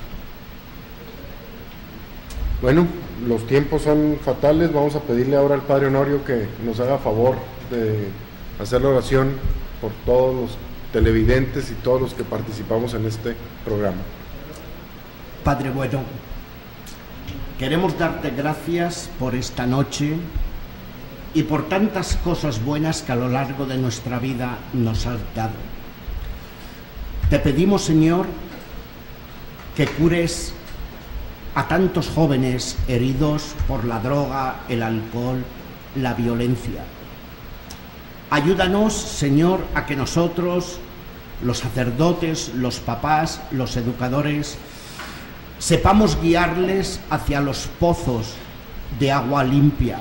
Bueno, los tiempos son fatales, vamos a pedirle ahora al Padre Honorio que nos haga favor de hacer la oración por todos los televidentes y todos los que participamos en este programa. Padre bueno, queremos darte gracias por esta noche y por tantas cosas buenas que a lo largo de nuestra vida nos has dado. Te pedimos, Señor, que cures a tantos jóvenes heridos por la droga, el alcohol, la violencia. Ayúdanos, Señor, a que nosotros, los sacerdotes, los papás, los educadores, sepamos guiarles hacia los pozos de agua limpia.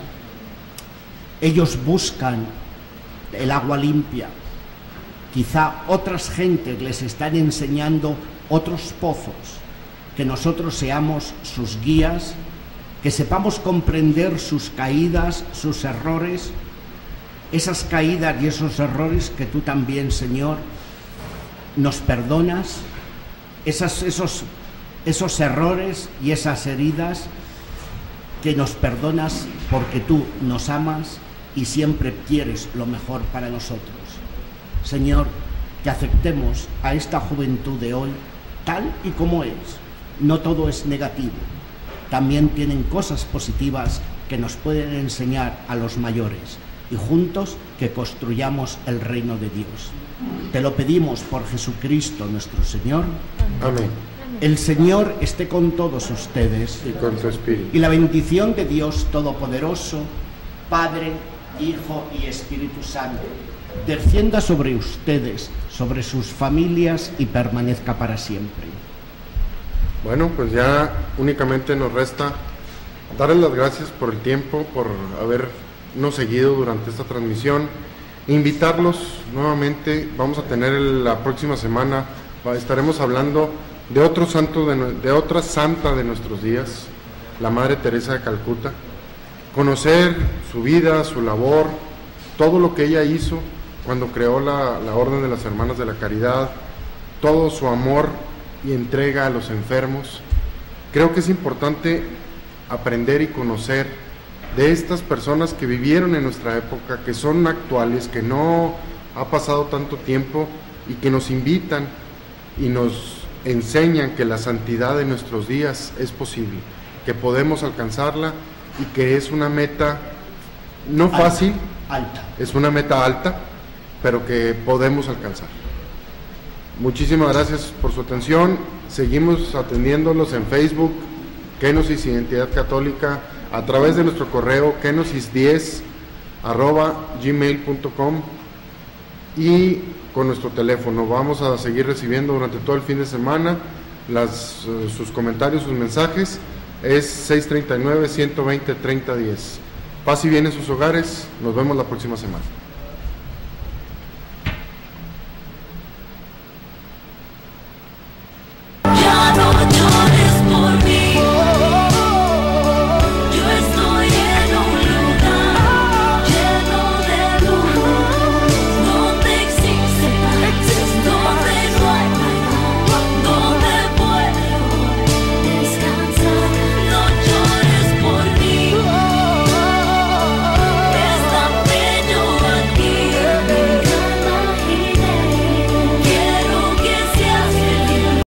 Ellos buscan el agua limpia. Quizá otras gentes les están enseñando otros pozos. Que nosotros seamos sus guías, que sepamos comprender sus caídas, sus errores, esas caídas y esos errores que tú también, Señor, nos perdonas, esas, esos, esos errores y esas heridas que nos perdonas porque tú nos amas y siempre quieres lo mejor para nosotros. Señor, que aceptemos a esta juventud de hoy tal y como es. No todo es negativo, también tienen cosas positivas que nos pueden enseñar a los mayores y juntos que construyamos el reino de Dios. Te lo pedimos por Jesucristo nuestro Señor. Amén. El Señor esté con todos ustedes y con su espíritu. Y la bendición de Dios Todopoderoso, Padre, Hijo y Espíritu Santo, descienda sobre ustedes, sobre sus familias y permanezca para siempre. Bueno, pues ya únicamente nos resta darles las gracias por el tiempo, por habernos seguido durante esta transmisión. Invitarlos nuevamente, vamos a tener el, la próxima semana, estaremos hablando de otro santo, de, de otra santa de nuestros días, la Madre Teresa de Calcuta. Conocer su vida, su labor, todo lo que ella hizo cuando creó la, la Orden de las Hermanas de la Caridad, todo su amor y entrega a los enfermos. Creo que es importante aprender y conocer de estas personas que vivieron en nuestra época, que son actuales, que no ha pasado tanto tiempo y que nos invitan y nos enseñan que la santidad de nuestros días es posible, que podemos alcanzarla y que es una meta no fácil, alta, es una meta alta, pero que podemos alcanzar. Muchísimas gracias por su atención. Seguimos atendiéndolos en Facebook, Kenosis Identidad Católica, a través de nuestro correo kenosis diez arroba gmail punto com y con nuestro teléfono. Vamos a seguir recibiendo durante todo el fin de semana las, uh, sus comentarios, sus mensajes. Es seis treinta y nueve, ciento veinte, treinta diez. Paz y bien en sus hogares. Nos vemos la próxima semana.